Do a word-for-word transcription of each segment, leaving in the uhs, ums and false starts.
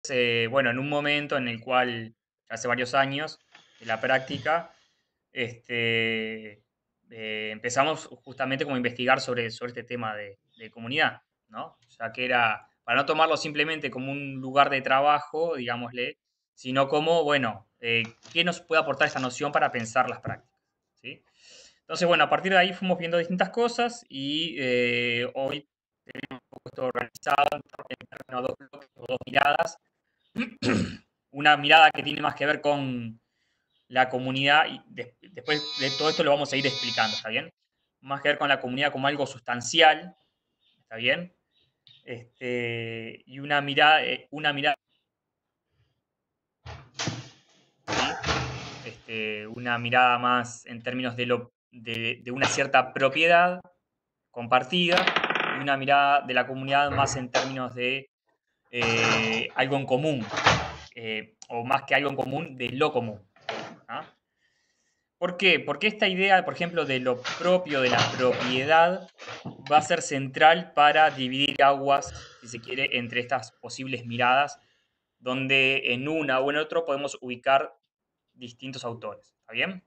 eh, bueno, en un momento en el cual, hace varios años de la práctica, este, eh, empezamos justamente como a investigar sobre, sobre este tema de, de comunidad, ¿no? Ya que era, para no tomarlo simplemente como un lugar de trabajo, digámosle, sino como, bueno, eh, ¿qué nos puede aportar esta noción para pensar las prácticas? ¿Sí? Entonces, bueno, a partir de ahí fuimos viendo distintas cosas y eh, hoy esto organizado en términos de dos bloques o dos miradas. Una mirada que tiene más que ver con la comunidad y de- después de todo esto lo vamos a ir explicando, ¿está bien? Más que ver con la comunidad como algo sustancial, ¿está bien? Este, y una mirada, eh, una mirada, ¿sí? Este, una mirada más en términos de, lo, de, de una cierta propiedad compartida y una mirada de la comunidad más en términos de eh, algo en común, eh, o más que algo en común, de lo común. ¿Ah? ¿Por qué? Porque esta idea, por ejemplo, de lo propio, de la propiedad, va a ser central para dividir aguas, si se quiere, entre estas posibles miradas, donde en una o en otro podemos ubicar distintos autores. ¿Está bien?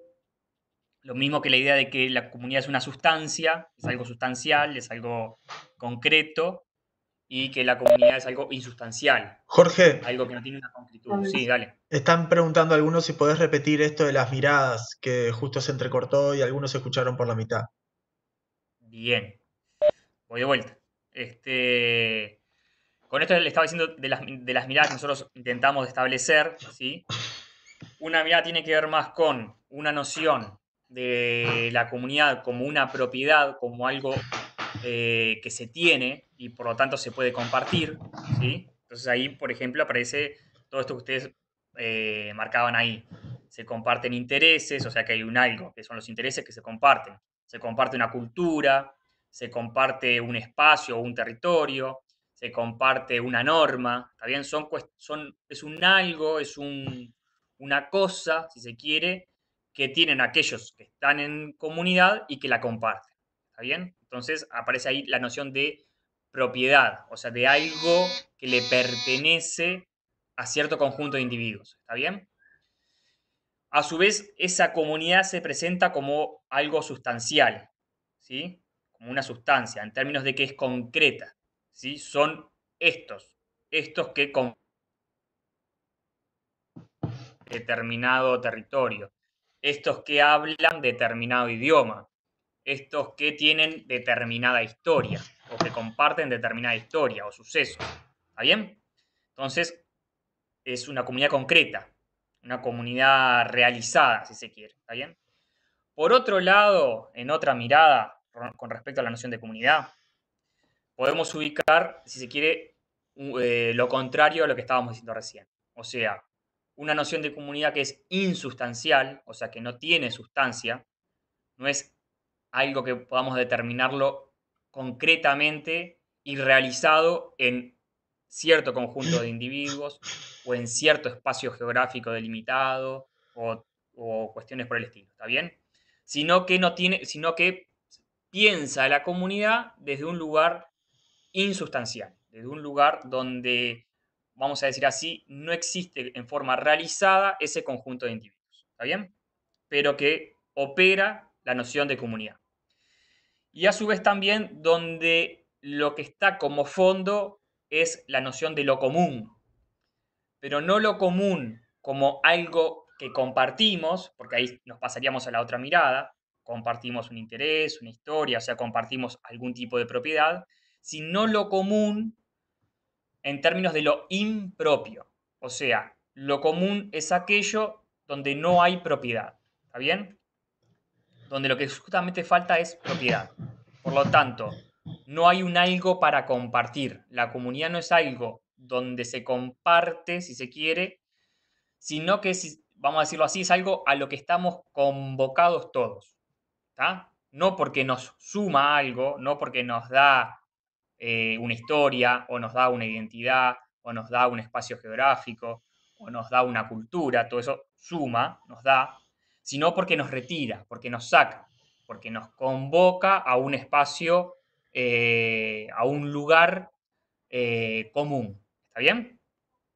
Lo mismo que la idea de que la comunidad es una sustancia, es algo sustancial, es algo concreto, y que la comunidad es algo insustancial, Jorge, algo que no tiene una concretud. Sí, dale. están preguntando algunos si podés repetir esto de las miradas, que justo se entrecortó y algunos se escucharon por la mitad. Bien, voy de vuelta. Este, con esto le estaba diciendo de las, de las miradas que nosotros intentamos establecer, ¿sí? Una mirada tiene que ver más con una noción de la comunidad como una propiedad, como algo eh, que se tiene y por lo tanto se puede compartir, ¿sí? Entonces ahí, por ejemplo, aparece todo esto que ustedes eh, marcaban ahí. Se comparten intereses, o sea que hay un algo, que son los intereses que se comparten. Se comparte una cultura, se comparte un espacio o un territorio, se comparte una norma, ¿está bien? Son, son, es un algo, es un, una cosa, si se quiere, que tienen aquellos que están en comunidad y que la comparten. ¿Está bien? Entonces aparece ahí la noción de propiedad, o sea, de algo que le pertenece a cierto conjunto de individuos. ¿Está bien? A su vez, esa comunidad se presenta como algo sustancial, ¿sí? Como una sustancia, en términos de que es concreta, ¿sí? Son estos, estos que con determinado territorio, estos que hablan determinado idioma, estos que tienen determinada historia o que comparten determinada historia o sucesos. ¿Está bien? Entonces, es una comunidad concreta, una comunidad realizada, si se quiere. ¿Está bien? Por otro lado, en otra mirada con respecto a la noción de comunidad, podemos ubicar, si se quiere, eh, lo contrario a lo que estábamos diciendo recién. O sea, una noción de comunidad que es insustancial, o sea, que no tiene sustancia, no es algo que podamos determinarlo concretamente y realizado en cierto conjunto de individuos o en cierto espacio geográfico delimitado o, o cuestiones por el estilo, ¿está bien? Sino que no tiene, sino que piensa a la comunidad desde un lugar insustancial, desde un lugar donde, vamos a decir así, no existe en forma realizada ese conjunto de individuos, ¿está bien? Pero que opera la noción de comunidad. Y a su vez también donde lo que está como fondo es la noción de lo común, pero no lo común como algo que compartimos, porque ahí nos pasaríamos a la otra mirada, compartimos un interés, una historia, o sea, compartimos algún tipo de propiedad, sino lo común en términos de lo impropio, o sea, lo común es aquello donde no hay propiedad, ¿está bien? Donde lo que justamente falta es propiedad. Por lo tanto, no hay un algo para compartir. La comunidad no es algo donde se comparte, si se quiere, sino que, vamos a decirlo así, es algo a lo que estamos convocados todos. ¿Tá? No porque nos suma algo, no porque nos da eh, una historia, o nos da una identidad, o nos da un espacio geográfico, o nos da una cultura, todo eso suma, nos da, sino porque nos retira, porque nos saca, porque nos convoca a un espacio, eh, a un lugar eh, común. ¿Está bien?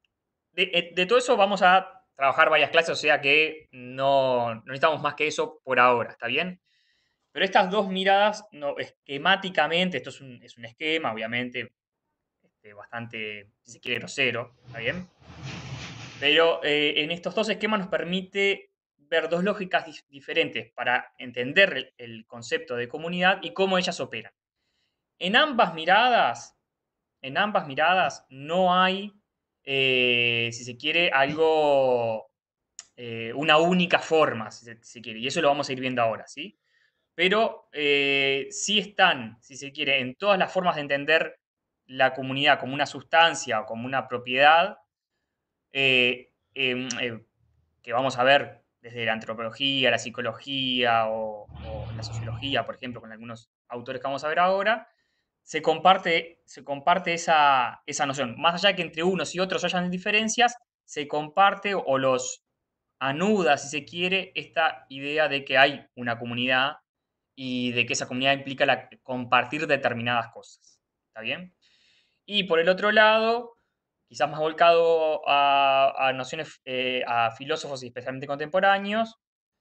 de, de todo eso vamos a trabajar varias clases, o sea que no, no necesitamos más que eso por ahora, ¿está bien? Pero estas dos miradas, no, esquemáticamente, esto es un, es un esquema, obviamente, este, bastante, si se quiere, grosero, ¿está bien? Pero eh, en estos dos esquemas nos permite ver dos lógicas dif- diferentes para entender el, el concepto de comunidad y cómo ellas operan. En ambas miradas, en ambas miradas no hay, eh, si se quiere, algo, eh, una única forma, si se, si quiere, y eso lo vamos a ir viendo ahora, ¿sí? Pero eh, sí están, si se quiere, en todas las formas de entender la comunidad como una sustancia o como una propiedad, eh, em, eh, que vamos a ver desde la antropología, la psicología o, o la sociología, por ejemplo, con algunos autores que vamos a ver ahora, se comparte, se comparte esa, esa noción. Más allá de que entre unos y otros hayan diferencias, se comparte o los anuda, si se quiere, esta idea de que hay una comunidad y de que esa comunidad implica la, compartir determinadas cosas. ¿Está bien? Y por el otro lado, quizás más volcado a, a nociones, eh, a filósofos y especialmente contemporáneos,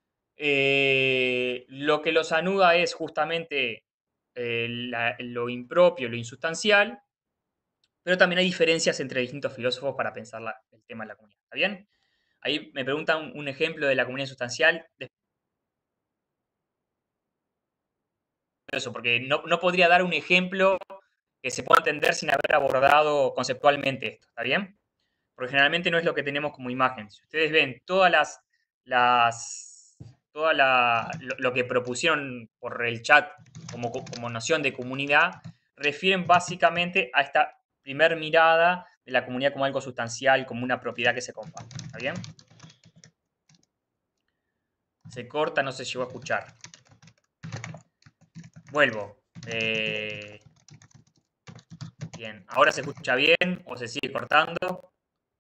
eh, lo que los anuda es justamente eh, la- lo impropio, lo insustancial, pero también hay diferencias entre distintos filósofos para pensar la- el tema de la comunidad. ¿Está bien? Ahí me preguntan un ejemplo de la comunidad sustancial, de eso, porque no, no podría dar un ejemplo que se pueda entender sin haber abordado conceptualmente esto. ¿Está bien? Porque generalmente no es lo que tenemos como imagen. Si ustedes ven todas las, las toda la, lo, lo que propusieron por el chat como, como noción de comunidad, refieren básicamente a esta primer mirada de la comunidad como algo sustancial, como una propiedad que se comparte. ¿Está bien? Se corta, no se llegó a escuchar. Vuelvo. Eh, bien, ¿ahora se escucha bien o se sigue cortando?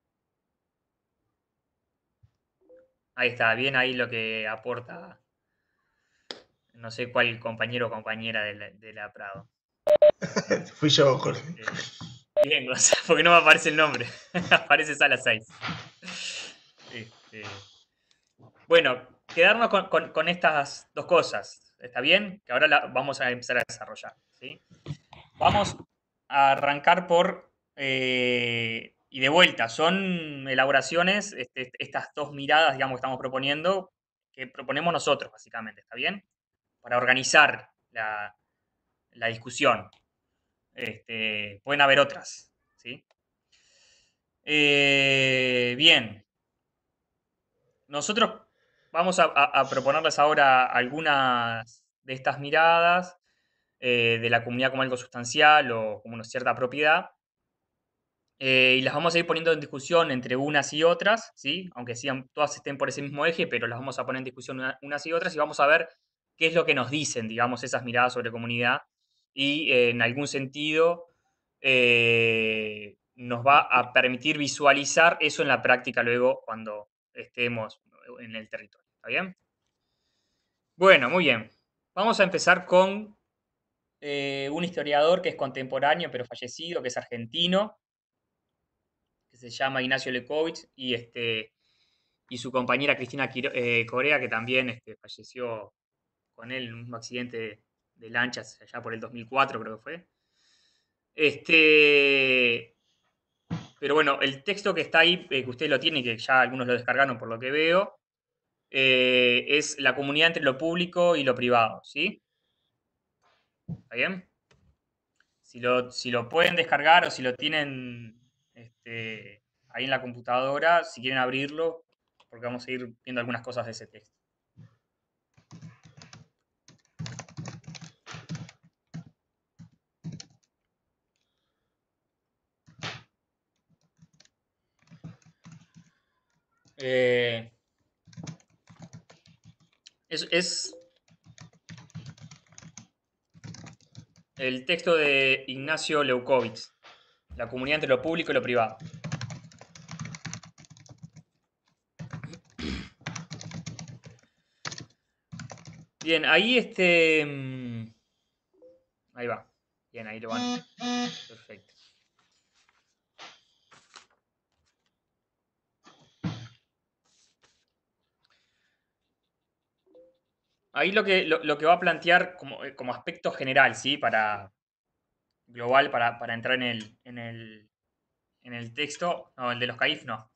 Ahí está, bien ahí lo que aporta, no sé cuál compañero o compañera de la, de la Prado. Fui yo, Jorge. Este, bien, Gonzalo, porque no me aparece el nombre. Aparece Sala seis. Este, bueno, quedarnos con, con- con estas dos cosas. ¿Está bien? Que ahora la vamos a empezar a desarrollar. ¿Sí? Vamos a arrancar por... eh, y de vuelta, son elaboraciones, este, estas dos miradas, digamos, que estamos proponiendo, que proponemos nosotros, básicamente. ¿Está bien? Para organizar la, la discusión. Este, pueden haber otras. ¿Sí? Eh, bien, nosotros vamos a, a- a proponerles ahora algunas de estas miradas eh, de la comunidad como algo sustancial o como una cierta propiedad, eh, y las vamos a ir poniendo en discusión entre unas y otras, ¿sí? Aunque sean, todas estén por ese mismo eje, pero las vamos a poner en discusión una- unas y otras y vamos a ver qué es lo que nos dicen, digamos, esas miradas sobre comunidad y eh, en algún sentido eh, nos va a permitir visualizar eso en la práctica luego cuando estemos en el territorio. ¿Está bien? Bueno, muy bien. Vamos a empezar con eh, un historiador que es contemporáneo pero fallecido, que es argentino, que se llama Ignacio Lekovich, y, este, y su compañera Cristina Quiro- eh, Corea, que también este, falleció con él en un accidente de lanchas allá por el dos mil cuatro, creo que fue. Este, pero bueno, el texto que está ahí, eh, que ustedes lo tienen, que ya algunos lo descargaron por lo que veo, eh, es la comunidad entre lo público y lo privado, ¿sí? ¿Está bien? Si lo, si lo pueden descargar o si lo tienen este, ahí en la computadora, si quieren abrirlo, porque vamos a ir viendo algunas cosas de ese texto. Eh, es, es el texto de Ignacio Leukovitz, la comunidad entre lo público y lo privado. Bien, ahí este. mm, Ahí va. Bien, ahí lo van. Perfecto. ahí lo que, lo, lo que va a plantear como, eh, como aspecto general, ¿sí? Para global, para, para entrar en el, en el, en el texto. No, el de los caif no.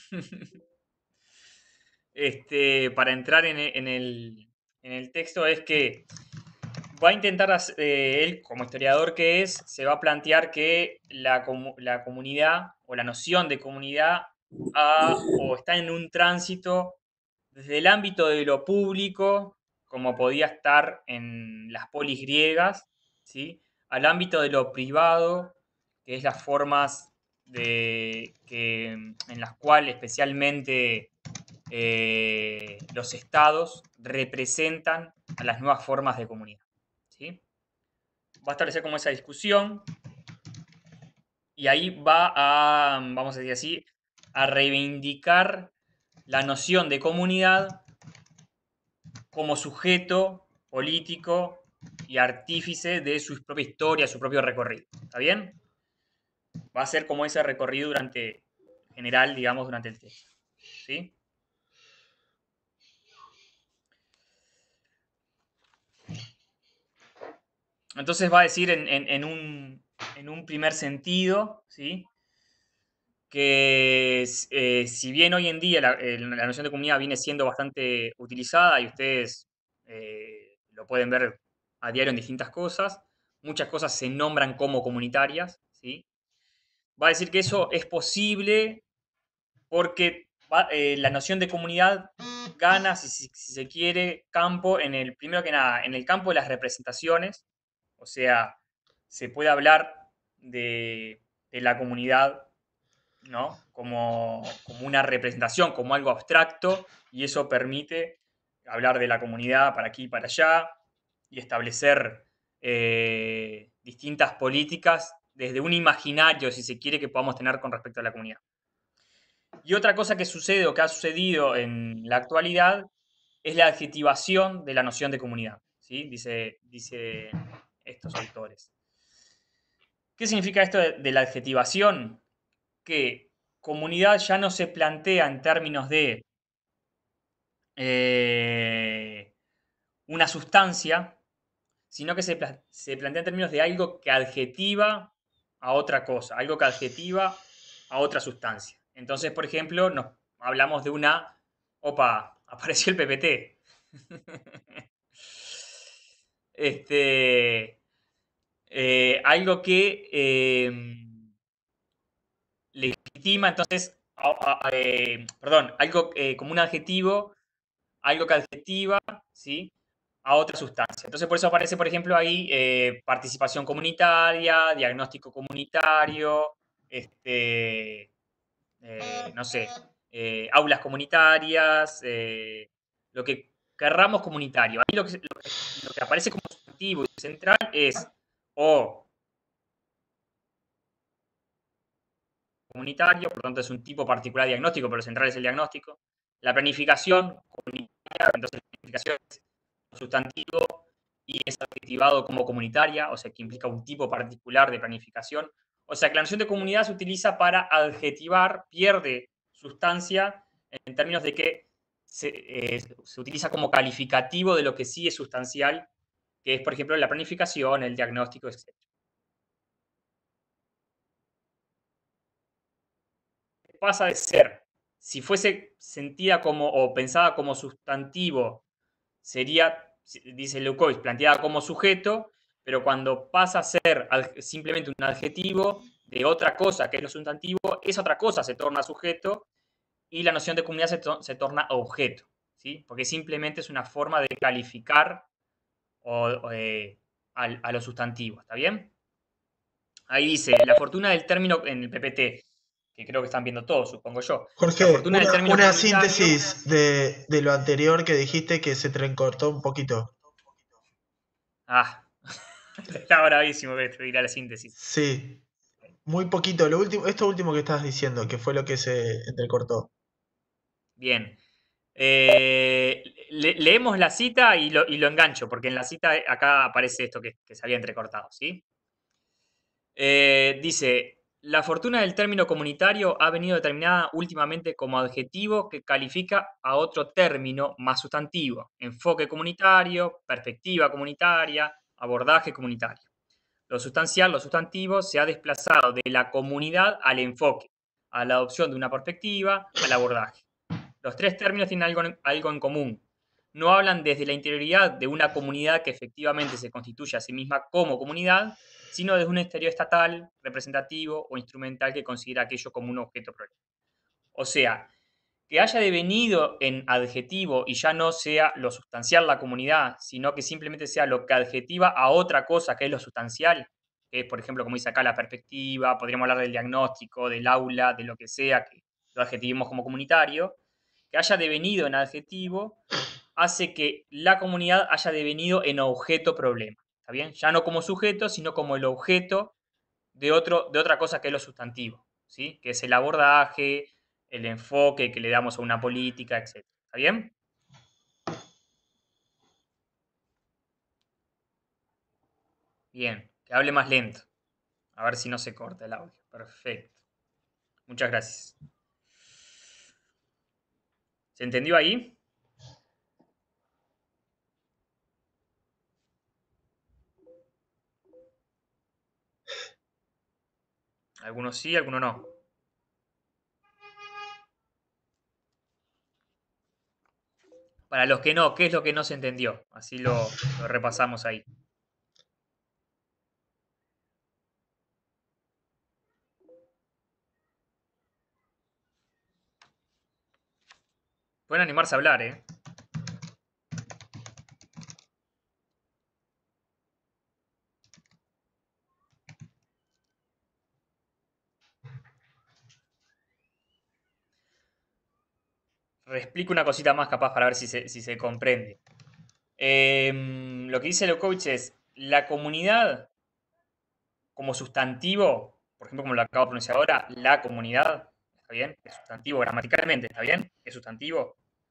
este, para entrar en el, en el, en el texto es que va a intentar, hacer- eh, él como historiador que es, se va a plantear que la, comu- la comunidad o la noción de comunidad ha- o está en un tránsito desde el ámbito de lo público, como podía estar en las polis griegas, ¿sí? Al ámbito de lo privado, que es las formas de, que, en las cuales especialmente eh, los estados representan a las nuevas formas de comunidad. ¿Sí? Va a establecer como esa discusión y ahí va a, vamos a decir así, a reivindicar la noción de comunidad como sujeto político y artífice de su propia historia, su propio recorrido. ¿Está bien? Va a ser como ese recorrido durante, general, digamos, durante el texto. ¿Sí? Entonces va a decir en, en, en, un, en un primer sentido, ¿sí? Que eh, si bien hoy en día la, eh, la, noción de comunidad viene siendo bastante utilizada y ustedes eh, lo pueden ver a diario en distintas cosas, muchas cosas se nombran como comunitarias, ¿sí? Va a decir que eso es posible porque va, eh, la noción de comunidad gana, si, si, si, se quiere, campo en el, primero que nada, en el campo de las representaciones, o sea, se puede hablar de, de la comunidad, ¿no? Como, como una representación, como algo abstracto, y eso permite hablar de la comunidad para aquí y para allá y establecer eh, distintas políticas desde un imaginario, si se quiere, que podamos tener con respecto a la comunidad. Y otra cosa que sucede o que ha sucedido en la actualidad es la adjetivación de la noción de comunidad, ¿sí? Dice, dicen estos autores. ¿Qué significa esto de, de la adjetivación? Que comunidad ya no se plantea en términos de eh, una sustancia, sino que se, pla se, plantea en términos de algo que adjetiva a otra cosa, algo que adjetiva a otra sustancia. Entonces, por ejemplo, nos hablamos de una... Opa, apareció el P P T. este, eh, algo que eh, legitima, entonces, a, a, eh, perdón, algo eh, como un adjetivo, algo que adjetiva, ¿sí? A otra sustancia. Entonces, por eso aparece, por ejemplo, ahí eh, participación comunitaria, diagnóstico comunitario, este, eh, no sé, eh, aulas comunitarias, eh, lo que querramos comunitario. Ahí lo que, lo que, lo que aparece como sustantivo y central es o comunitario, por lo tanto es un tipo particular de diagnóstico, pero central es el diagnóstico. La planificación comunitaria, entonces la planificación es un sustantivo y es adjetivado como comunitaria, o sea que implica un tipo particular de planificación. O sea que la noción de comunidad se utiliza para adjetivar, pierde sustancia en términos de que se, eh, se utiliza como calificativo de lo que sí es sustancial, que es, por ejemplo, la planificación, el diagnóstico, etcétera. Pasa de ser, si fuese sentida como o pensada como sustantivo, sería, dice Leucois, planteada como sujeto, pero cuando pasa a ser simplemente un adjetivo de otra cosa que es lo sustantivo, esa otra cosa se torna sujeto y la noción de comunidad se, to se torna objeto, ¿sí? Porque simplemente es una forma de calificar o, o, eh, a, a lo sustantivo, ¿está bien? Ahí dice, la fortuna del término en el P P T, que creo que están viendo todos, supongo yo. La Jorge, fortuna del una, término una comunitario. síntesis de, de lo anterior que dijiste que se te entrecortó un poquito. Ah, está bravísimo que te dirá la síntesis. Sí, muy poquito. Lo último, esto último que estabas diciendo, que fue lo que se entrecortó. Bien. Eh, le, leemos la cita y lo, y lo, engancho, porque en la cita acá aparece esto que, que se había entrecortado, ¿sí? Eh, dice, La fortuna del término comunitario ha venido determinada últimamente como adjetivo que califica a otro término más sustantivo: enfoque comunitario, perspectiva comunitaria, abordaje comunitario. Lo sustancial, lo sustantivo, se ha desplazado de la comunidad al enfoque, a la adopción de una perspectiva, al abordaje. Los tres términos tienen algo en, algo en común. No hablan desde la interioridad de una comunidad que efectivamente se constituye a sí misma como comunidad, sino desde un exterior estatal, representativo o instrumental que considera aquello como un objeto problema. O sea, que haya devenido en adjetivo y ya no sea lo sustancial la comunidad, sino que simplemente sea lo que adjetiva a otra cosa que es lo sustancial, que es, por ejemplo, como dice acá, la perspectiva, podríamos hablar del diagnóstico, del aula, de lo que sea, que lo adjetivemos como comunitario, que haya devenido en adjetivo hace que la comunidad haya devenido en objeto problema. ¿Está bien? Ya no como sujeto, sino como el objeto de, otro, de otra cosa que es lo sustantivo, ¿sí? Que es el abordaje, el enfoque que le damos a una política, etcétera. ¿Está bien? Bien, que hable más lento. A ver si no se corta el audio. Perfecto. Muchas gracias. ¿Se entendió ahí? Algunos sí, algunos no. Para los que no, ¿qué es lo que no se entendió? Así lo, lo repasamos ahí. Pueden animarse a hablar, ¿eh? Reexplico una cosita más capaz para ver si se, si se comprende. Eh, lo que dice Leukowitz es, la comunidad como sustantivo, por ejemplo, como lo acabo de pronunciar ahora, la comunidad, ¿está bien? Es sustantivo gramaticalmente, ¿está bien? Es sustantivo.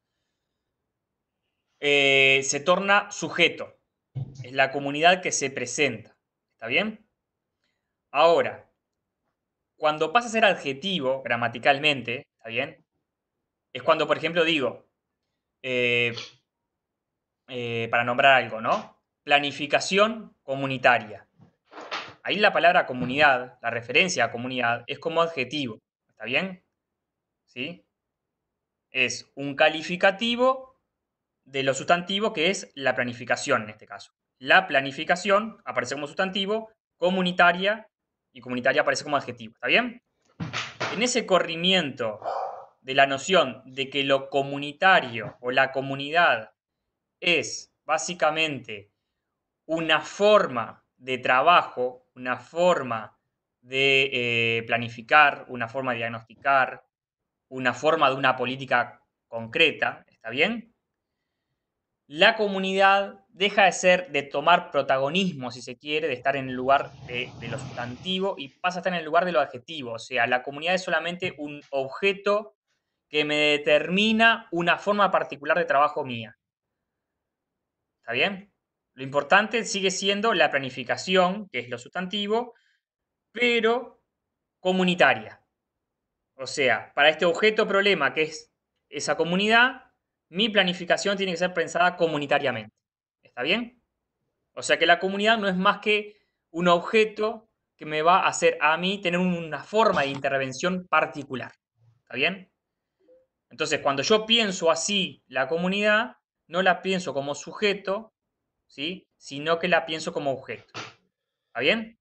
Eh, se torna sujeto. Es la comunidad que se presenta, ¿está bien? Ahora, cuando pasa a ser adjetivo gramaticalmente, ¿está bien? Es cuando, por ejemplo, digo, eh, eh, para nombrar algo, ¿no? Planificación comunitaria. Ahí la palabra comunidad, la referencia a comunidad, es como adjetivo, ¿está bien? ¿Sí? Es un calificativo de lo sustantivo que es la planificación en este caso. La planificación aparece como sustantivo, comunitaria, y comunitaria aparece como adjetivo, ¿está bien? En ese corrimiento de la noción de que lo comunitario o la comunidad es básicamente una forma de trabajo, una forma de eh, planificar, una forma de diagnosticar, una forma de una política concreta, ¿está bien? La comunidad deja de ser, de tomar protagonismo, si se quiere, de estar en el lugar de, de lo sustantivo y pasa a estar en el lugar de lo adjetivo. O sea, la comunidad es solamente un objeto que me determina una forma particular de trabajo mía. ¿Está bien? Lo importante sigue siendo la planificación, que es lo sustantivo, pero comunitaria. O sea, para este objeto problema que es esa comunidad, mi planificación tiene que ser pensada comunitariamente. ¿Está bien? O sea que la comunidad no es más que un objeto que me va a hacer a mí tener una forma de intervención particular. ¿Está bien? Entonces, cuando yo pienso así la comunidad, no la pienso como sujeto, ¿sí? Sino que la pienso como objeto. ¿Está bien?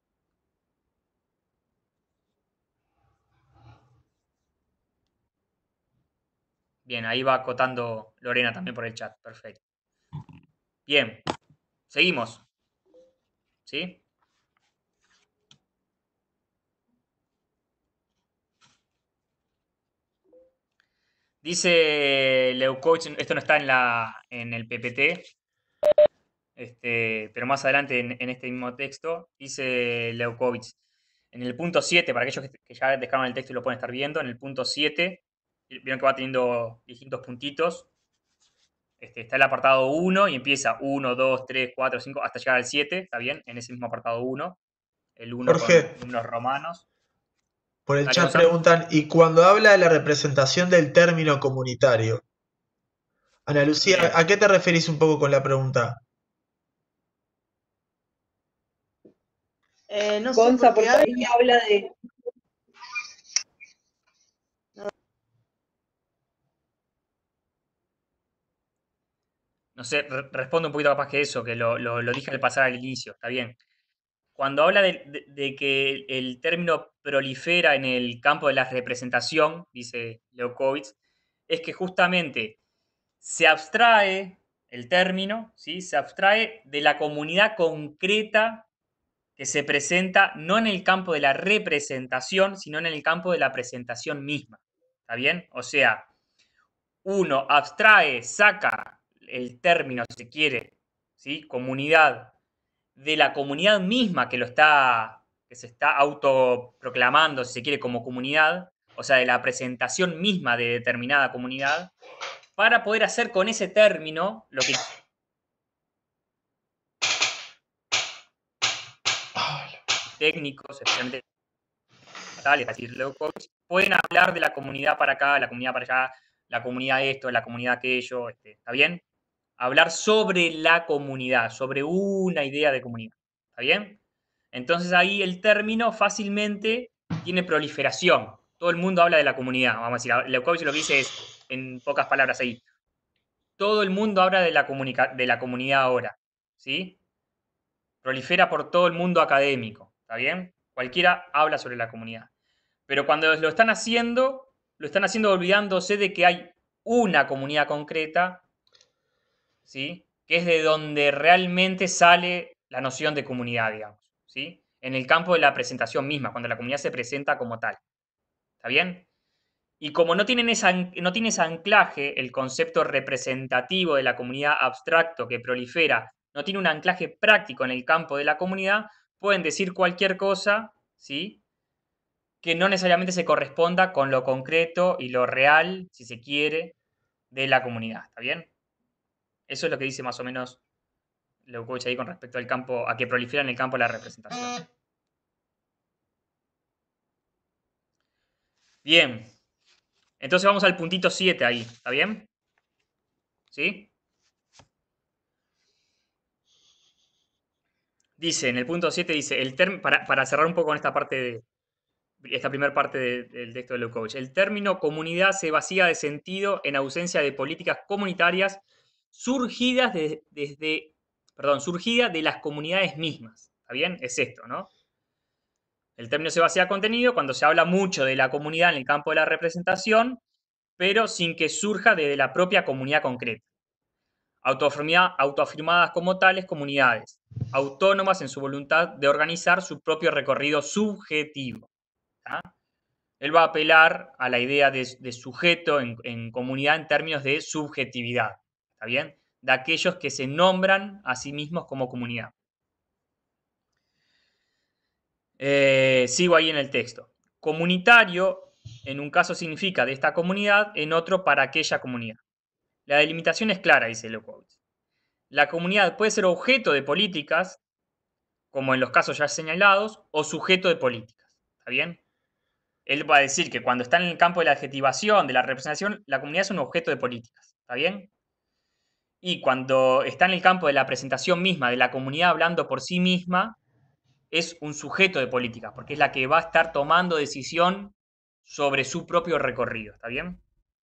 Bien, ahí va acotando Lorena también por el chat. Perfecto. Bien, seguimos. ¿Sí? Dice Leucoach, esto no está en, la, en el P P T, este, pero más adelante en, en este mismo texto, dice Leukovic, en el punto siete, para aquellos que, que ya descargan el texto y lo pueden estar viendo, en el punto siete, vieron que va teniendo distintos puntitos, este, está el apartado uno y empieza uno, dos, tres, cuatro, cinco, hasta llegar al siete, ¿está bien? En ese mismo apartado uno, el uno con Jorge, números romanos. Por el Dale, chat Gonzalo. preguntan, ¿y cuando habla de la representación del término comunitario? Ana Lucía, Bien. ¿a qué te referís un poco con la pregunta? Eh, no sé, Gonza, porque porque ahí alguien... habla de. No sé, re- respondo un poquito capaz que eso, que lo, lo- lo dije al pasar al inicio, está bien. Cuando habla de, de- de que el término prolifera en el campo de la representación, dice Leukovitz, es que justamente se abstrae el término, ¿sí? Se abstrae de la comunidad concreta que se presenta no en el campo de la representación, sino en el campo de la presentación misma. ¿Está bien? O sea, uno abstrae, saca el término, si se quiere, ¿sí? Comunidad, de la comunidad misma que lo está, que se está autoproclamando, si se quiere, como comunidad, o sea, de la presentación misma de determinada comunidad, para poder hacer con ese término lo que técnicos, especialmente estatales, es decir, locos, pueden hablar de la comunidad para acá, la comunidad para allá, la comunidad esto, la comunidad aquello, este, ¿está bien? Hablar sobre la comunidad, sobre una idea de comunidad, ¿está bien? Entonces ahí el término fácilmente tiene proliferación. Todo el mundo habla de la comunidad, vamos a decir. Leucovich lo que dice es, en pocas palabras ahí, todo el mundo habla de la, comunica- de la comunidad ahora, ¿sí? Prolifera por todo el mundo académico, ¿está bien? Cualquiera habla sobre la comunidad. Pero cuando lo están haciendo, lo están haciendo olvidándose de que hay una comunidad concreta, ¿sí? Que es de donde realmente sale la noción de comunidad, digamos, ¿sí? En el campo de la presentación misma, cuando la comunidad se presenta como tal. ¿Está bien? Y como no, tienen esa, no tiene ese anclaje, el concepto representativo de la comunidad abstracto que prolifera, no tiene un anclaje práctico en el campo de la comunidad, pueden decir cualquier cosa, ¿sí? Que no necesariamente se corresponda con lo concreto y lo real, si se quiere, de la comunidad. ¿Está bien? Eso es lo que dice más o menos Leucovich ahí con respecto al campo, a que prolifera en el campo de la representación. Bien. Entonces vamos al puntito siete ahí. ¿Está bien? ¿Sí? Dice, en el punto siete dice, el term, para, para cerrar un poco con esta parte de, esta primera parte de, del texto de Leucovich, el término comunidad se vacía de sentido en ausencia de políticas comunitarias surgidas de, desde, perdón, surgidas de las comunidades mismas. ¿Está bien? Es esto, ¿no? El término se vacía de contenido cuando se habla mucho de la comunidad en el campo de la representación, pero sin que surja desde la propia comunidad concreta. Autoafirmadas como tales comunidades, autónomas en su voluntad de organizar su propio recorrido subjetivo. ¿tá? Él va a apelar a la idea de, de sujeto en, en, comunidad en términos de subjetividad, ¿está bien? De aquellos que se nombran a sí mismos como comunidad. Eh, sigo ahí en el texto. Comunitario, en un caso significa de esta comunidad, en otro para aquella comunidad. La delimitación es clara, dice Leucovitz. La comunidad puede ser objeto de políticas, como en los casos ya señalados, o sujeto de políticas. ¿Está bien? Él va a decir que cuando está en el campo de la adjetivación, de la representación, la comunidad es un objeto de políticas. ¿Está bien? Y cuando está en el campo de la presentación misma, de la comunidad hablando por sí misma, es un sujeto de políticas, porque es la que va a estar tomando decisión sobre su propio recorrido. ¿Está bien?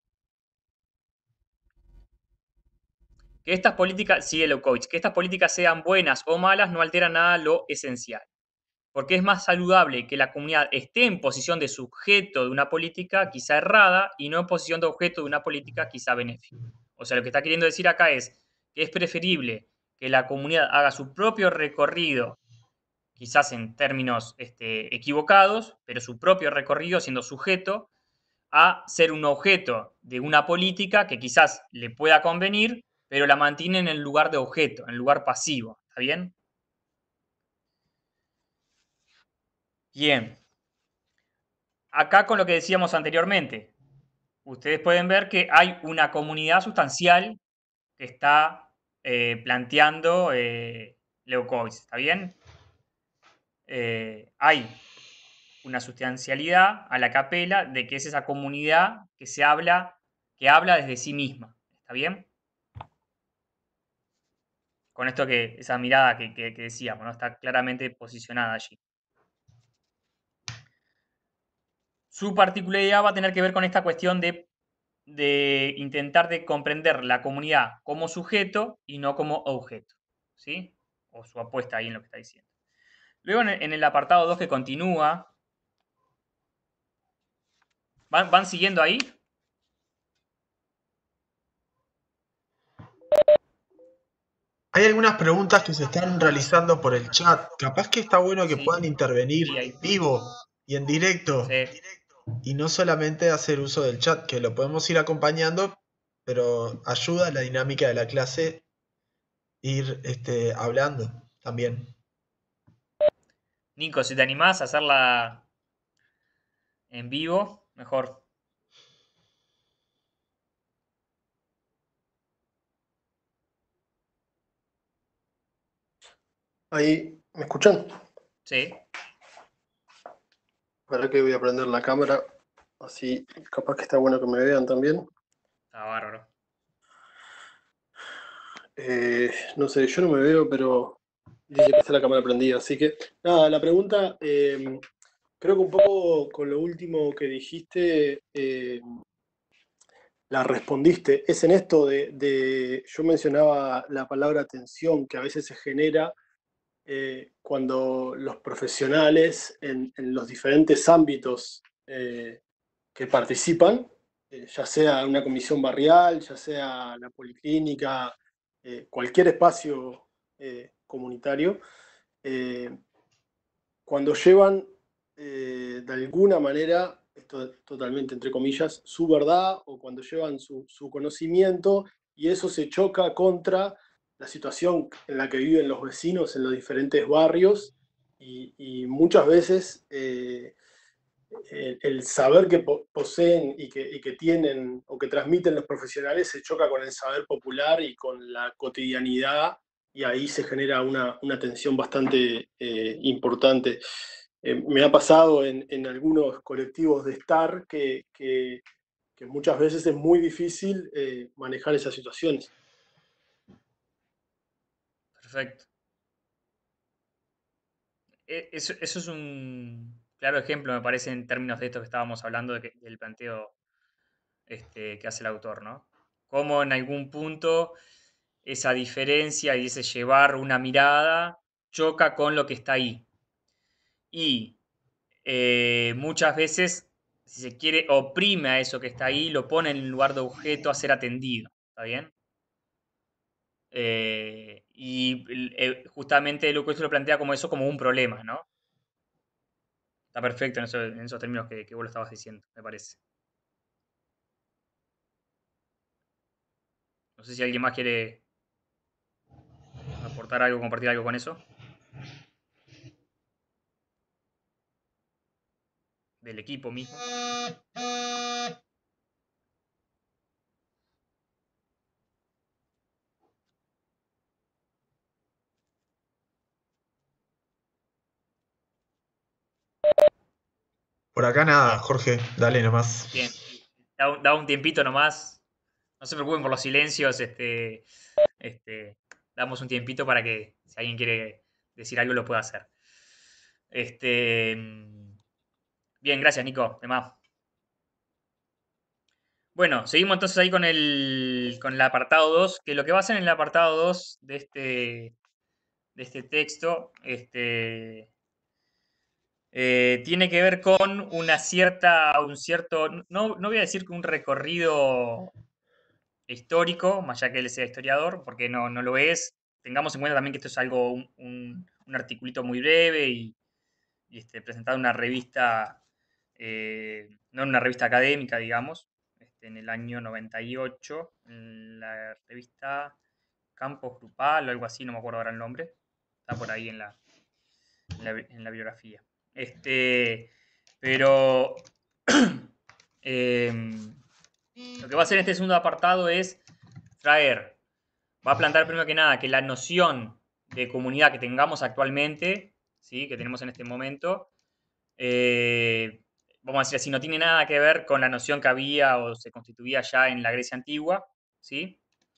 Que estas políticas, sigue Leucovich, que estas políticas sean buenas o malas no altera nada lo esencial. Porque es más saludable que la comunidad esté en posición de sujeto de una política quizá errada y no en posición de objeto de una política quizá benéfica. O sea, lo que está queriendo decir acá es que es preferible que la comunidad haga su propio recorrido, quizás en términos este, equivocados, pero su propio recorrido siendo sujeto, a ser un objeto de una política que quizás le pueda convenir, pero la mantiene en el lugar de objeto, en el lugar pasivo. ¿Está bien? Bien. Acá con lo que decíamos anteriormente, ustedes pueden ver que hay una comunidad sustancial que está eh, planteando eh, Leucovitz. ¿Está bien? Eh, hay una sustancialidad a la que apela de que es esa comunidad que se habla, que habla desde sí misma. ¿Está bien? Con esto que, esa mirada que, que- que decíamos, ¿no? Está claramente posicionada allí. Su particularidad va a tener que ver con esta cuestión de, de intentar de comprender la comunidad como sujeto y no como objeto. ¿Sí? O su apuesta ahí en lo que está diciendo. Luego en el, en el apartado dos que continúa, ¿van, van siguiendo ahí? Hay algunas preguntas que se están realizando por el chat. Capaz que está bueno que Sí, puedan intervenir sí, ahí. en vivo y en directo Sí. y no solamente hacer uso del chat, que lo podemos ir acompañando, pero ayuda a la dinámica de la clase ir este, hablando también. Nico, si te animás a hacerla en vivo, mejor. Ahí, ¿me escuchan? Sí, Para que voy a prender la cámara, así capaz que está bueno que me vean también. está bárbaro. Eh, no sé, yo no me veo, pero dice que está la cámara prendida, así que nada, la pregunta, eh, creo que un poco con lo último que dijiste, eh, la respondiste. Es en esto de, de, yo mencionaba la palabra tensión que a veces se genera eh, cuando los profesionales en, en los diferentes ámbitos eh, que participan, eh, ya sea una comisión barrial, ya sea la policlínica, eh, cualquier espacio eh, comunitario, eh, cuando llevan eh, de alguna manera, esto totalmente entre comillas, su verdad o cuando llevan su, su conocimiento y eso se choca contra la situación en la que viven los vecinos en los diferentes barrios y, y muchas veces eh, el, el saber que po poseen y que, y que tienen o que transmiten los profesionales se choca con el saber popular y con la cotidianidad y ahí se genera una, una tensión bastante eh, importante. Eh, me ha pasado en, en, algunos colectivos de estar que, que, que, muchas veces es muy difícil eh, manejar esas situaciones. Perfecto. E- Eso, eso es un claro ejemplo, me parece, en términos de esto que estábamos hablando, de que- del planteo este, que hace el autor, ¿no? Cómo en algún punto esa diferencia y ese llevar una mirada choca con lo que está ahí. Y eh, muchas veces, si se quiere, oprime a eso que está ahí, lo pone en lugar de objeto a ser atendido. ¿Está bien? Eh, y eh, justamente Lucas lo plantea como eso, como un problema, ¿no? Está perfecto en, eso- en esos términos que, que vos lo estabas diciendo, me parece. No sé si alguien más quiere aportar algo, compartir algo con eso, del equipo mismo. Por acá nada, Bien, Jorge, dale nomás. bien. Da, un- da un tiempito nomás. No se preocupen por los silencios. Este, este, damos un tiempito para que si alguien quiere decir algo lo pueda hacer. Este, mm, bien, gracias, Nico. De más. Bueno, seguimos entonces ahí con el, con el apartado dos, que lo que va a hacer en el apartado dos de este, de este texto este, eh, tiene que ver con una cierta, un cierto, no, no voy a decir que un recorrido histórico, más allá que él sea historiador, porque no, no lo es. Tengamos en cuenta también que esto es algo, un, un, un articulito muy breve y, y este, presentado en una revista, eh, no en una revista académica, digamos, este, en el año noventa y ocho, en la revista Campos Grupal o algo así, no me acuerdo ahora el nombre. Está por ahí en la, en la, en la biografía. Este, pero eh, lo que va a hacer en este segundo apartado es traer, va a plantear primero que nada que la noción de comunidad que tengamos actualmente, ¿sí? Que tenemos en este momento, eh, vamos a decir así, no tiene nada que ver con la noción que había o se constituía ya en la Grecia antigua, ¿sí?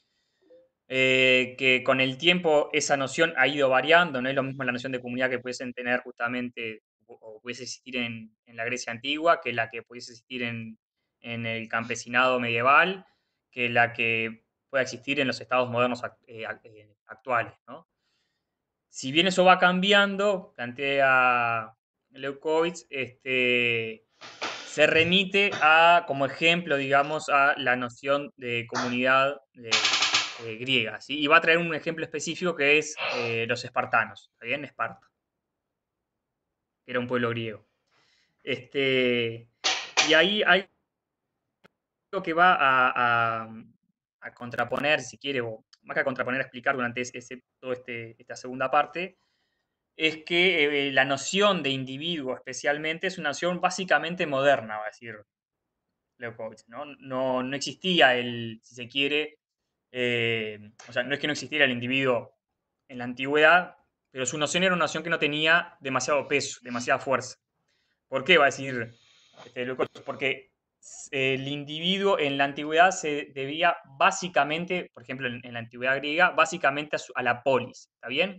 Eh, que con el tiempo esa noción ha ido variando, no es lo mismo la noción de comunidad que pudiesen tener justamente o, o pudiese existir en, en la Grecia antigua que la que pudiese existir en, en el campesinado medieval, que la que pueda existir en los estados modernos act- eh, ac- eh, actuales, ¿no? Si bien eso va cambiando, plantea Leukovitz, este, se remite a, como ejemplo, digamos, a la noción de comunidad de, eh, griega, ¿sí? Y va a traer un ejemplo específico que es eh, los espartanos, ¿está bien? Esparta, que era un pueblo griego. Este, y ahí hay algo que va a, a- a contraponer, si quiere, o más que a contraponer, a explicar durante ese, ese- toda este, esta segunda parte, es que eh, la noción de individuo especialmente es una noción básicamente moderna, va a decir Leukovitz, ¿no? No, no existía el, si se quiere, eh, o sea, no es que no existiera el individuo en la antigüedad, pero su noción era una noción que no tenía demasiado peso, demasiada fuerza. ¿Por qué? Va a decir este, Leukovitz, porque el individuo en la antigüedad se debía básicamente, por ejemplo, en, en la antigüedad griega, básicamente a, su- a la polis, ¿está bien?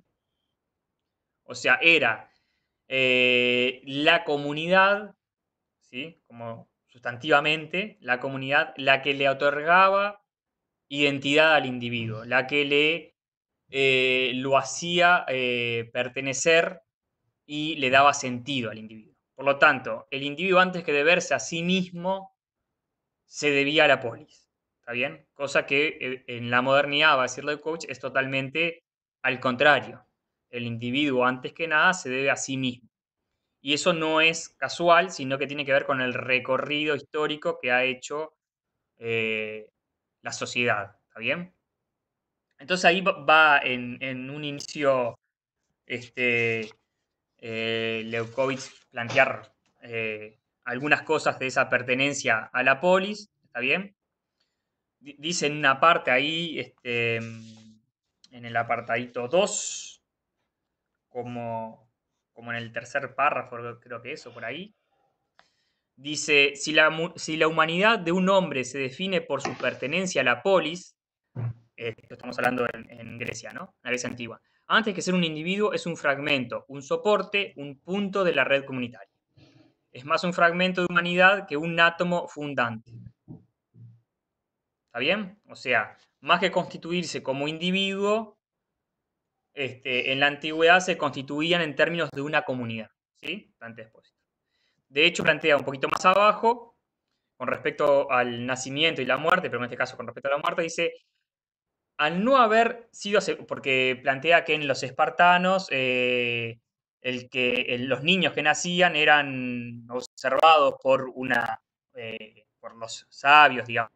O sea, era eh, la comunidad, ¿sí? Como sustantivamente, la comunidad la que le otorgaba identidad al individuo, la que le eh, lo hacía eh, pertenecer y le daba sentido al individuo. Por lo tanto, el individuo antes que de verse a sí mismo se debía a la polis. ¿Está bien? Cosa que eh, en la modernidad, va a decirlo el coach, es totalmente al contrario. El individuo antes que nada se debe a sí mismo. Y eso no es casual, sino que tiene que ver con el recorrido histórico que ha hecho eh, la sociedad. ¿Está bien? Entonces ahí va- va en, en un inicio este, eh, Leukovitz plantear eh, algunas cosas de esa pertenencia a la polis. ¿Está bien? Di- Dice en una parte ahí, este, en el apartadito dos, como, como en el tercer párrafo, creo que eso, por ahí. Dice, si la, mu- si la humanidad de un hombre se define por su pertenencia a la polis, eh, esto estamos hablando en, en Grecia, ¿no? La Grecia antigua. Antes que ser un individuo, es un fragmento, un soporte, un punto de la red comunitaria. Es más un fragmento de humanidad que un átomo fundante. ¿Está bien? O sea, más que constituirse como individuo, este, en la antigüedad se constituían en términos de una comunidad. ¿Sí? Plantea Espósito. De hecho, plantea un poquito más abajo, con respecto al nacimiento y la muerte, pero en este caso con respecto a la muerte, dice, al no haber sido, porque plantea que en los espartanos eh, el que, el- los niños que nacían eran observados por, una, eh, por los sabios, digamos,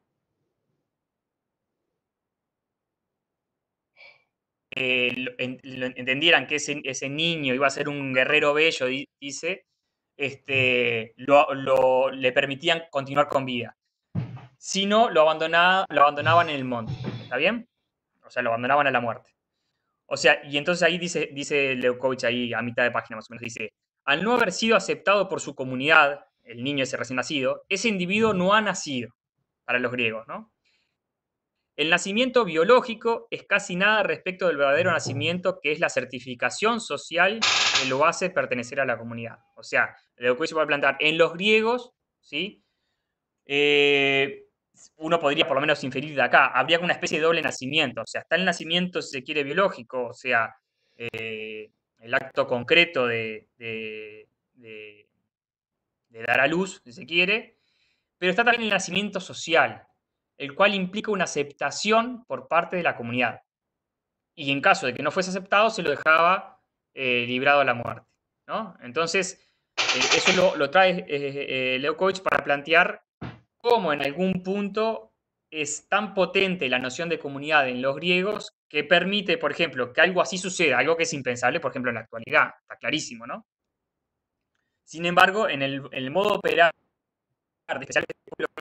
eh, lo- en- lo entendieran que ese, ese niño iba a ser un guerrero bello, di- dice, este, lo, lo- le permitían continuar con vida. Si no, lo, abandonaba, lo abandonaban en el monte. ¿Está bien? O sea, lo abandonaban a la muerte. O sea, y entonces ahí dice, dice Leukovitch ahí a mitad de página más o menos, dice, al no haber sido aceptado por su comunidad, el niño ese recién nacido, ese individuo no ha nacido, para los griegos, ¿no? El nacimiento biológico es casi nada respecto del verdadero nacimiento, que es la certificación social que lo hace pertenecer a la comunidad. O sea, Leukovitch va a plantear, en los griegos, ¿sí? Eh, uno podría por lo menos inferir de acá, habría una especie de doble nacimiento, o sea, está el nacimiento, si se quiere, biológico, o sea, eh, el acto concreto de, de, de, de dar a luz, si se quiere, pero está también el nacimiento social, el cual implica una aceptación por parte de la comunidad. Y en caso de que no fuese aceptado, se lo dejaba eh, librado a la muerte, ¿no? Entonces, eh, eso lo, lo trae eh, eh, Leukovitch para plantear cómo en algún punto es tan potente la noción de comunidad en los griegos que permite, por ejemplo, que algo así suceda, algo que es impensable, por ejemplo, en la actualidad, está clarísimo, ¿no? Sin embargo, en el, en el modo operar, especialmente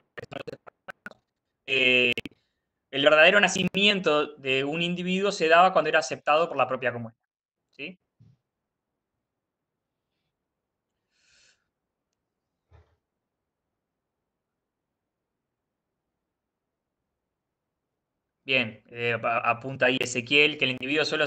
eh, el verdadero nacimiento de un individuo se daba cuando era aceptado por la propia comunidad, ¿sí? Bien, eh, a- apunta ahí Ezequiel, que el individuo solo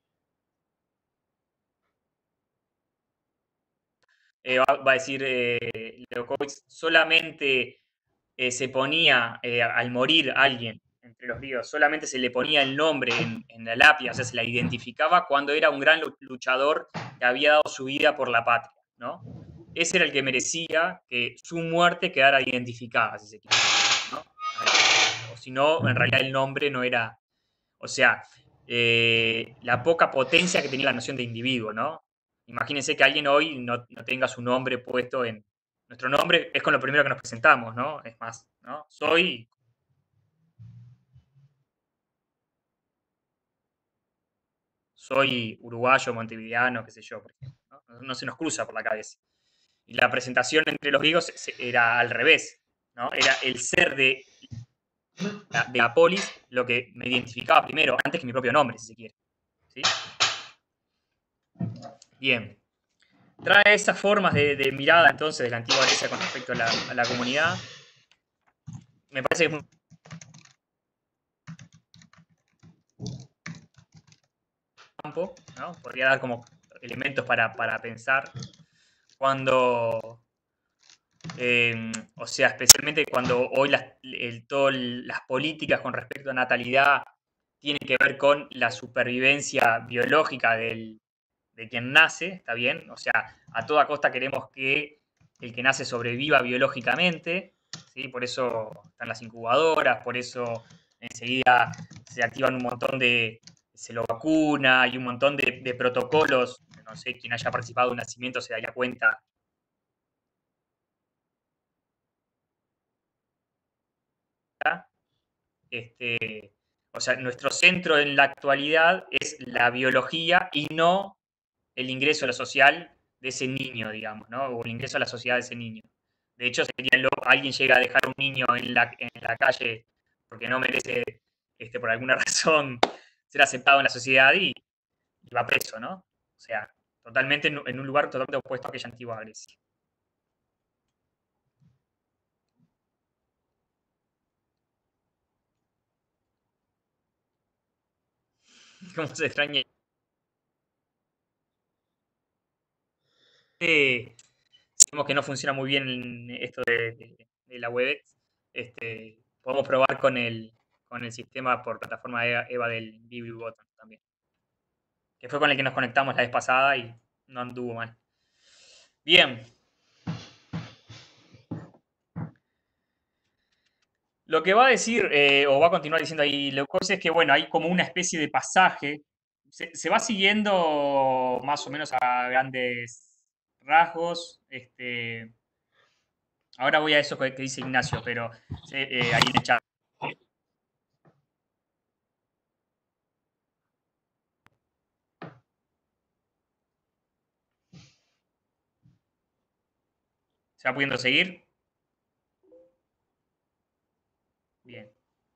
eh, va, va a decir eh, Leokovic, solamente eh, se ponía eh, al morir alguien entre los griegos, solamente se le ponía el nombre en, en la lápida, o sea, se la identificaba cuando era un gran luchador que había dado su vida por la patria, ¿no? Ese era el que merecía que su muerte quedara identificada, si se quiere, ¿no? O si no, en realidad el nombre no era, o sea, eh, la poca potencia que tenía la noción de individuo, ¿no? Imagínense que alguien hoy no, no tenga su nombre puesto en... Nuestro nombre es con lo primero que nos presentamos, ¿no? Es más, ¿no? Soy... Soy uruguayo, montevideano, qué sé yo, por ejemplo. ¿No? No se nos cruza por la cabeza. Y la presentación entre los griegos era al revés, ¿no? Era el ser de, de la polis lo que me identificaba primero, antes que mi propio nombre, si se quiere. ¿Sí? Bien. Trae esas formas de, de mirada entonces de la antigua Grecia con respecto a la, a la comunidad. Me parece que es muy campo, ¿no? Podría dar como elementos para, para pensar cuando, eh, o sea, especialmente cuando hoy las, el, todo el- las políticas con respecto a natalidad tienen que ver con la supervivencia biológica del, de quien nace, ¿está bien? O sea, a toda costa queremos que el que nace sobreviva biológicamente, ¿sí? Por eso están las incubadoras, por eso enseguida se activan un montón de, se lo vacuna, hay un montón de, de protocolos, no sé, quien haya participado de un nacimiento se daría cuenta. Este, o sea, nuestro centro en la actualidad es la biología y no el ingreso a la social de ese niño, digamos, ¿no? O el ingreso a la sociedad de ese niño. De hecho, sería loco, alguien llega a dejar un niño en la, en la calle porque no merece, este, por alguna razón, ser aceptado en la sociedad y, y va preso, ¿no? O sea, totalmente en, en un lugar totalmente opuesto a aquella antigua Grecia. ¿Cómo se extraña? Eh, Vemos que no funciona muy bien esto de, de, de la WebEx, este, podemos probar con el, con el sistema por plataforma EVA, EVA del BBBottom también, que fue con el que nos conectamos la vez pasada y no anduvo mal. Bien. Lo que va a decir, eh, o va a continuar diciendo ahí Leucosis, es que, bueno, hay como una especie de pasaje. Se, se va siguiendo más o menos a grandes rasgos. Este, ahora voy a eso que, que dice Ignacio, pero eh, ahí en el chat. ¿Se va pudiendo seguir? Bien.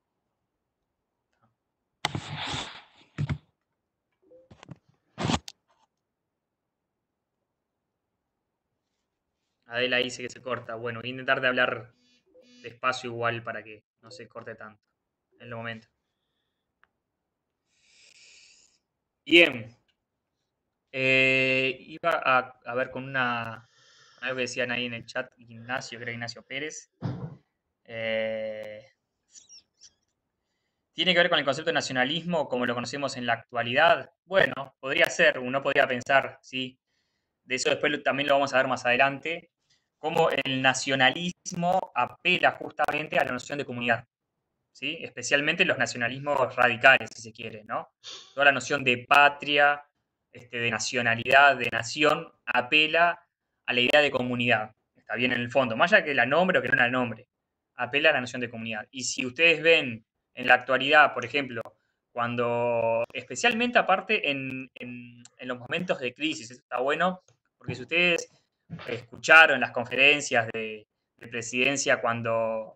Adela dice que se corta. Bueno, voy a intentar de hablar despacio igual para que no se corte tanto en el momento. Bien. Eh, iba a, a, ver con una. Con algo que decían ahí en el chat, Ignacio, creo Ignacio Pérez. Eh, ¿Tiene que ver con el concepto de nacionalismo como lo conocemos en la actualidad? Bueno, podría ser, uno podría pensar, sí. De eso después también lo vamos a ver más adelante, cómo el nacionalismo apela justamente a la noción de comunidad, ¿sí? Especialmente los nacionalismos radicales, si se quiere, ¿no? Toda la noción de patria, este, de nacionalidad, de nación, apela a la idea de comunidad. Está bien en el fondo, más allá que la nombre o que no la nombre, apela a la noción de comunidad. Y si ustedes ven en la actualidad, por ejemplo, cuando, especialmente aparte en, en, en los momentos de crisis, eso está bueno, porque si ustedes escucharon las conferencias de, de presidencia cuando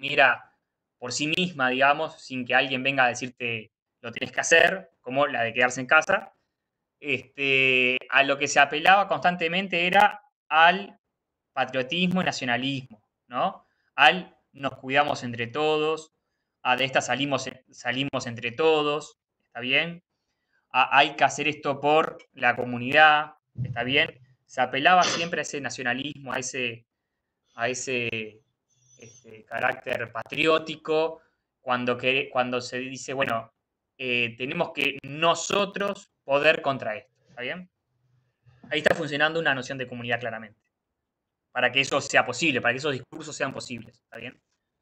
mira por sí misma, digamos, sin que alguien venga a decirte lo tienes que hacer, como la de quedarse en casa, este, a lo que se apelaba constantemente era al patriotismo y nacionalismo, ¿no? Al nos cuidamos entre todos, a de esta salimos, salimos entre todos, ¿está bien? A, hay que hacer esto por la comunidad, ¿está bien? Se apelaba siempre a ese nacionalismo, a ese, a ese este, carácter patriótico, cuando, que, cuando se dice, bueno, eh, tenemos que nosotros poder contra esto, ¿está bien? Ahí está funcionando una noción de comunidad claramente, para que eso sea posible, para que esos discursos sean posibles, ¿está bien?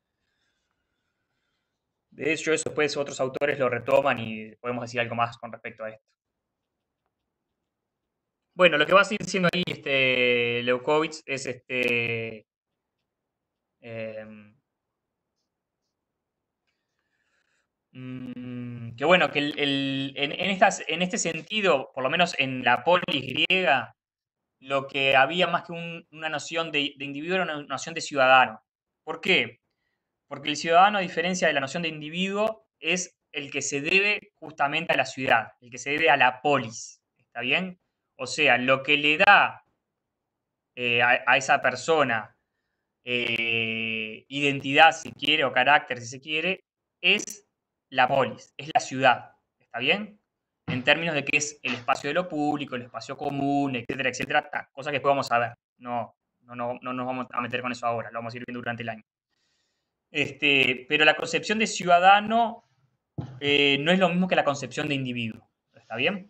De hecho, eso después otros autores lo retoman y podemos decir algo más con respecto a esto. Bueno, lo que va a seguir diciendo ahí este, Leukovitz es este, eh, mm, que bueno, que el, el, en, en, estas, en este sentido, por lo menos en la polis griega, lo que había más que un, una noción de, de individuo era una noción de ciudadano. ¿Por qué? Porque el ciudadano, a diferencia de la noción de individuo, es el que se debe justamente a la ciudad, el que se debe a la polis, ¿está bien? O sea, lo que le da eh, a, a, esa persona eh, identidad, si quiere, o carácter, si se quiere, es la polis, es la ciudad, ¿está bien? En términos de que es el espacio de lo público, el espacio común, etcétera, etcétera, ta, cosas que después vamos a ver. No, no, no, no nos vamos a meter con eso ahora, lo vamos a ir viendo durante el año. Este, pero la concepción de ciudadano eh, no es lo mismo que la concepción de individuo, ¿está bien?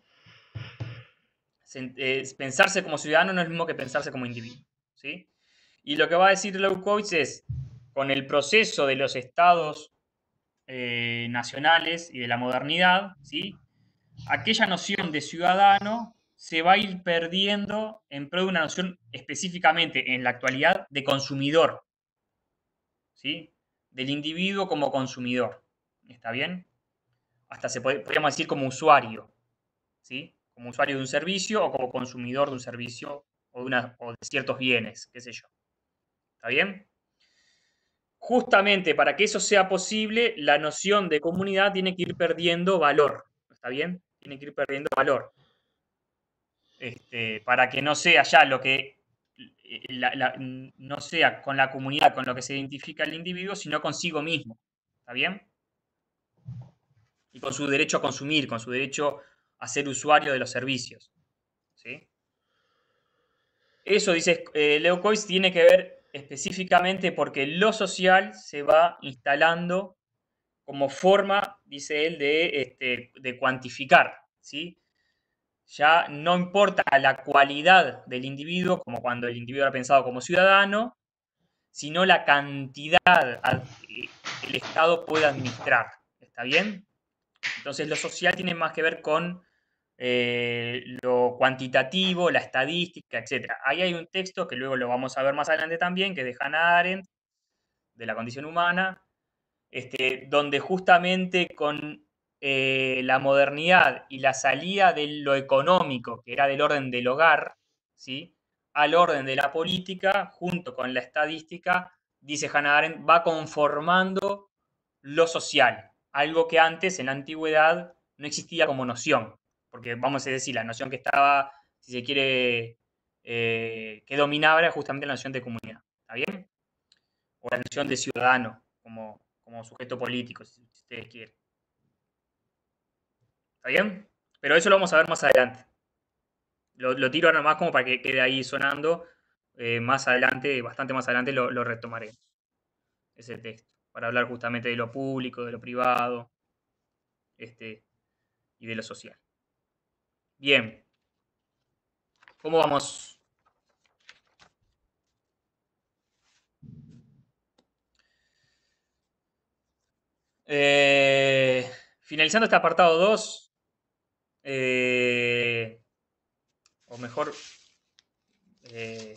Pensarse como ciudadano no es lo mismo que pensarse como individuo, ¿sí? Y lo que va a decir Leukovitz es, con el proceso de los estados eh, nacionales y de la modernidad, ¿sí? Aquella noción de ciudadano se va a ir perdiendo en pro de una noción específicamente en la actualidad de consumidor, ¿sí? Del individuo como consumidor, ¿está bien? Hasta se puede, podríamos decir como usuario, ¿sí? Como usuario de un servicio o como consumidor de un servicio o de, una, o de ciertos bienes, qué sé yo. ¿Está bien? Justamente para que eso sea posible, la noción de comunidad tiene que ir perdiendo valor. ¿Está bien? Tiene que ir perdiendo valor. Este, para que no sea ya lo que la, la, no sea con la comunidad con lo que se identifica el individuo, sino consigo mismo. ¿Está bien? Y con su derecho a consumir, con su derecho a ser usuario de los servicios. ¿Sí? Eso, dice eh, Leukovitz, tiene que ver específicamente porque lo social se va instalando como forma, dice él, de, este, de cuantificar, ¿sí? Ya no importa la cualidad del individuo, como cuando el individuo era pensado como ciudadano, sino la cantidad que el Estado puede administrar. ¿Está bien? Entonces lo social tiene más que ver con eh, lo cuantitativo, la estadística, etcétera. Ahí hay un texto que luego lo vamos a ver más adelante también, que es de Hannah Arendt, de la condición humana, este, donde justamente con eh, la modernidad y la salida de lo económico, que era del orden del hogar, ¿sí? Al orden de la política, junto con la estadística, dice Hannah Arendt, va conformando lo social, algo que antes, en la antigüedad, no existía como noción, porque vamos a decir, la noción que estaba, si se quiere, eh, que dominaba era justamente la noción de comunidad, ¿está bien? O la noción de ciudadano, como, como sujeto político, si ustedes quieren. ¿Está bien? Pero eso lo vamos a ver más adelante. Lo, lo tiro ahora más como para que quede ahí sonando. Eh, más adelante, bastante más adelante, lo, lo retomaremos. Ese texto. Para hablar justamente de lo público, de lo privado, este, y de lo social. Bien. ¿Cómo vamos? Eh, finalizando este apartado dos, eh, o mejor, eh,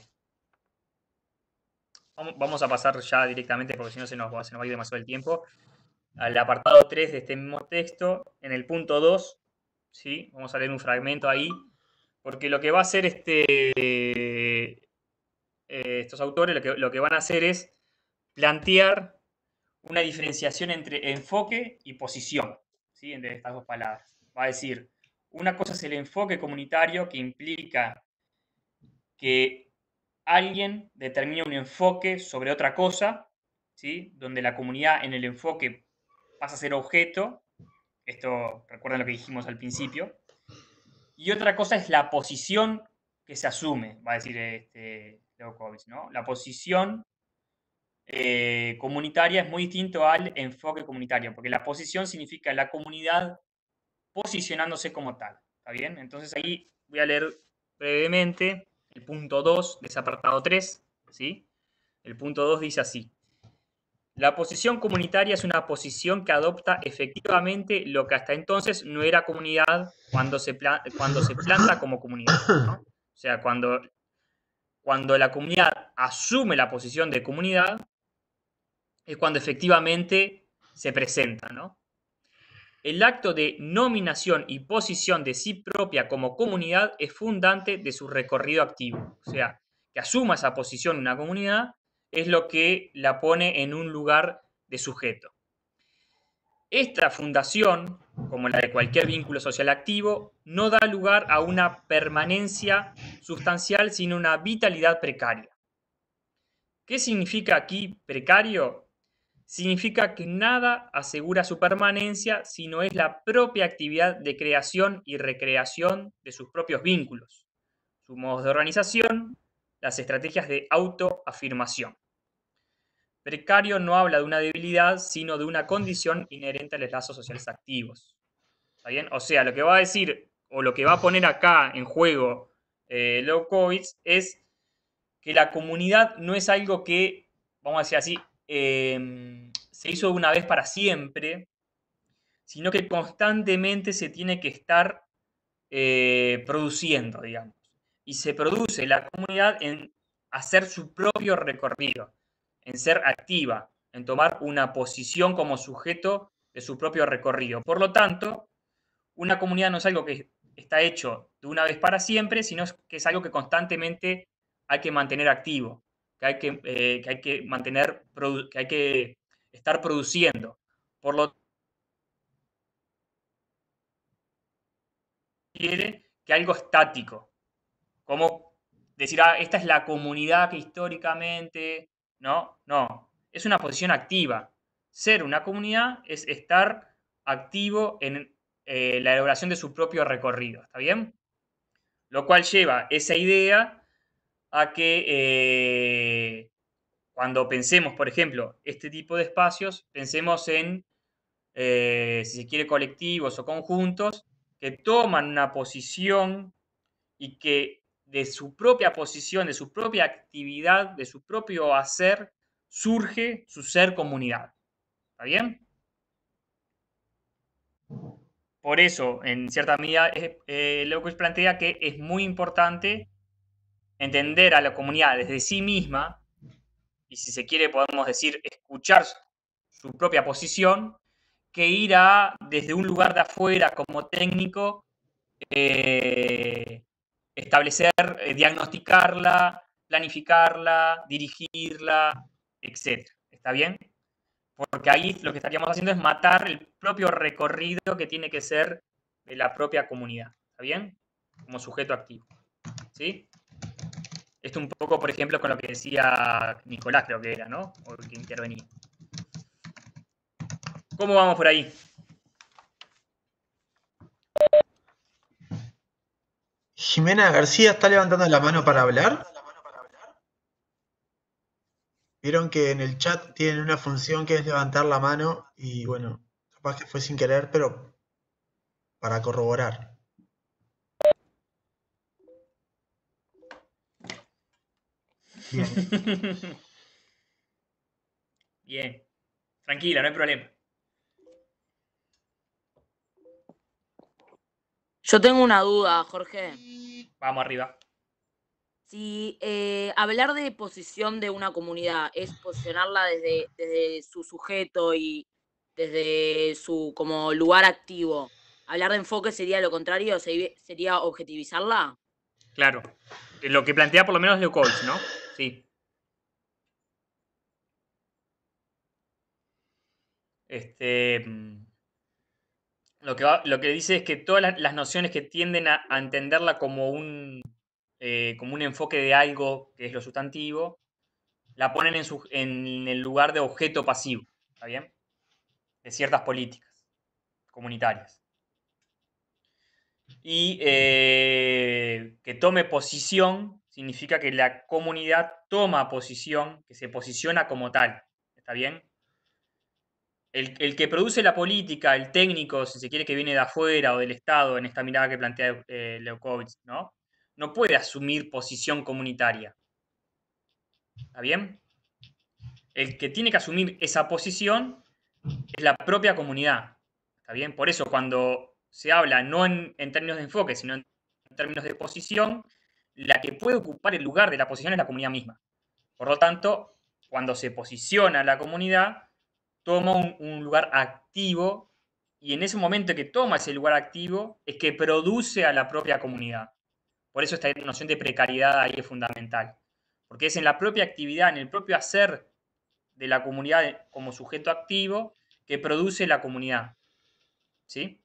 vamos a pasar ya directamente, porque si no se nos, va, se nos va a ir demasiado el tiempo, al apartado tres de este mismo texto, en el punto dos, ¿sí? Vamos a leer un fragmento ahí, porque lo que va a hacer este, eh, estos autores, lo que, lo que van a hacer es plantear una diferenciación entre enfoque y posición, ¿sí? Entre estas dos palabras. Va a decir, una cosa es el enfoque comunitario, que implica que alguien determina un enfoque sobre otra cosa, ¿sí? Donde la comunidad en el enfoque pasa a ser objeto. Esto, recuerden lo que dijimos al principio. Y otra cosa es la posición que se asume, va a decir este, Leucovitz, ¿no? La posición eh, comunitaria es muy distinto al enfoque comunitario, porque la posición significa la comunidad posicionándose como tal, ¿está bien? Entonces ahí voy a leer brevemente el punto dos de ese apartado tres, ¿sí? El punto dos dice así: la posición comunitaria es una posición que adopta efectivamente lo que hasta entonces no era comunidad cuando se, pla cuando se planta como comunidad, ¿no? O sea, cuando, cuando la comunidad asume la posición de comunidad, es cuando efectivamente se presenta, ¿no? El acto de nominación y posición de sí propia como comunidad es fundante de su recorrido activo. O sea, que asuma esa posición una comunidad es lo que la pone en un lugar de sujeto. Esta fundación, como la de cualquier vínculo social activo, no da lugar a una permanencia sustancial, sino una vitalidad precaria. ¿Qué significa aquí precario? Significa que nada asegura su permanencia, sino es la propia actividad de creación y recreación de sus propios vínculos, sus modos de organización, las estrategias de autoafirmación. Precario no habla de una debilidad, sino de una condición inherente a los lazos sociales activos. ¿Está bien? O sea, lo que va a decir, o lo que va a poner acá en juego eh, Leucovitz, es que la comunidad no es algo que, vamos a decir así, eh, se hizo de una vez para siempre, sino que constantemente se tiene que estar eh, produciendo, digamos. Y se produce la comunidad en hacer su propio recorrido, en ser activa, en tomar una posición como sujeto de su propio recorrido. Por lo tanto, una comunidad no es algo que está hecho de una vez para siempre, sino que es algo que constantemente hay que mantener activo, que hay que, eh, que hay que mantener, que hay que estar produciendo. Por lo tanto, quiere que algo estático, como decir, ah, esta es la comunidad que históricamente, no, no, es una posición activa. Ser una comunidad es estar activo en eh, la elaboración de su propio recorrido, ¿está bien? Lo cual lleva esa idea a que eh, cuando pensemos, por ejemplo, este tipo de espacios, pensemos en, eh, si se quiere, colectivos o conjuntos que toman una posición y que de su propia posición, de su propia actividad, de su propio hacer, surge su ser comunidad. ¿Está bien? Por eso, en cierta medida, eh, Leucovitz plantea que es muy importante entender a la comunidad desde sí misma, y si se quiere podemos decir escuchar su propia posición, que ir a, desde un lugar de afuera como técnico, eh, establecer, eh, diagnosticarla, planificarla, dirigirla, etcétera. ¿Está bien? Porque ahí lo que estaríamos haciendo es matar el propio recorrido que tiene que ser de la propia comunidad. ¿Está bien? Como sujeto activo. ¿Sí? Esto un poco, por ejemplo, con lo que decía Nicolás, creo que era, ¿no? O el que intervenía. ¿Cómo vamos por ahí? Jimena García está levantando la mano para hablar. Vieron que en el chat tienen una función que es levantar la mano y bueno, capaz que fue sin querer, pero para corroborar. Bien. Bien. Tranquila, no hay problema. Yo tengo una duda, Jorge. Vamos arriba. Si eh, hablar de posición de una comunidad es posicionarla desde, desde su sujeto y desde su como lugar activo, hablar de enfoque sería lo contrario, sería objetivizarla. Claro. Lo que plantea por lo menos Leucovitz, ¿no? Sí. Este, lo, que va- lo que dice es que todas las, las nociones que tienden a, a entenderla como un, eh, como un enfoque de algo que es lo sustantivo, la ponen en, su- en el lugar de objeto pasivo, ¿está bien? De ciertas políticas comunitarias. Y eh, que tome posición significa que la comunidad toma posición, que se posiciona como tal, ¿está bien? El, el que produce la política, el técnico, si se quiere, que viene de afuera o del Estado, en esta mirada que plantea eh, Leukovitz, ¿no? No puede asumir posición comunitaria, ¿está bien? El que tiene que asumir esa posición es la propia comunidad, ¿está bien? Por eso cuando se habla no en, en términos de enfoque, sino en términos de posición, la que puede ocupar el lugar de la posición es la comunidad misma. Por lo tanto, cuando se posiciona la comunidad, toma un, un lugar activo y en ese momento que toma ese lugar activo es que produce a la propia comunidad. Por eso esta noción de precariedad ahí es fundamental. Porque es en la propia actividad, en el propio hacer de la comunidad como sujeto activo que produce la comunidad. ¿Sí?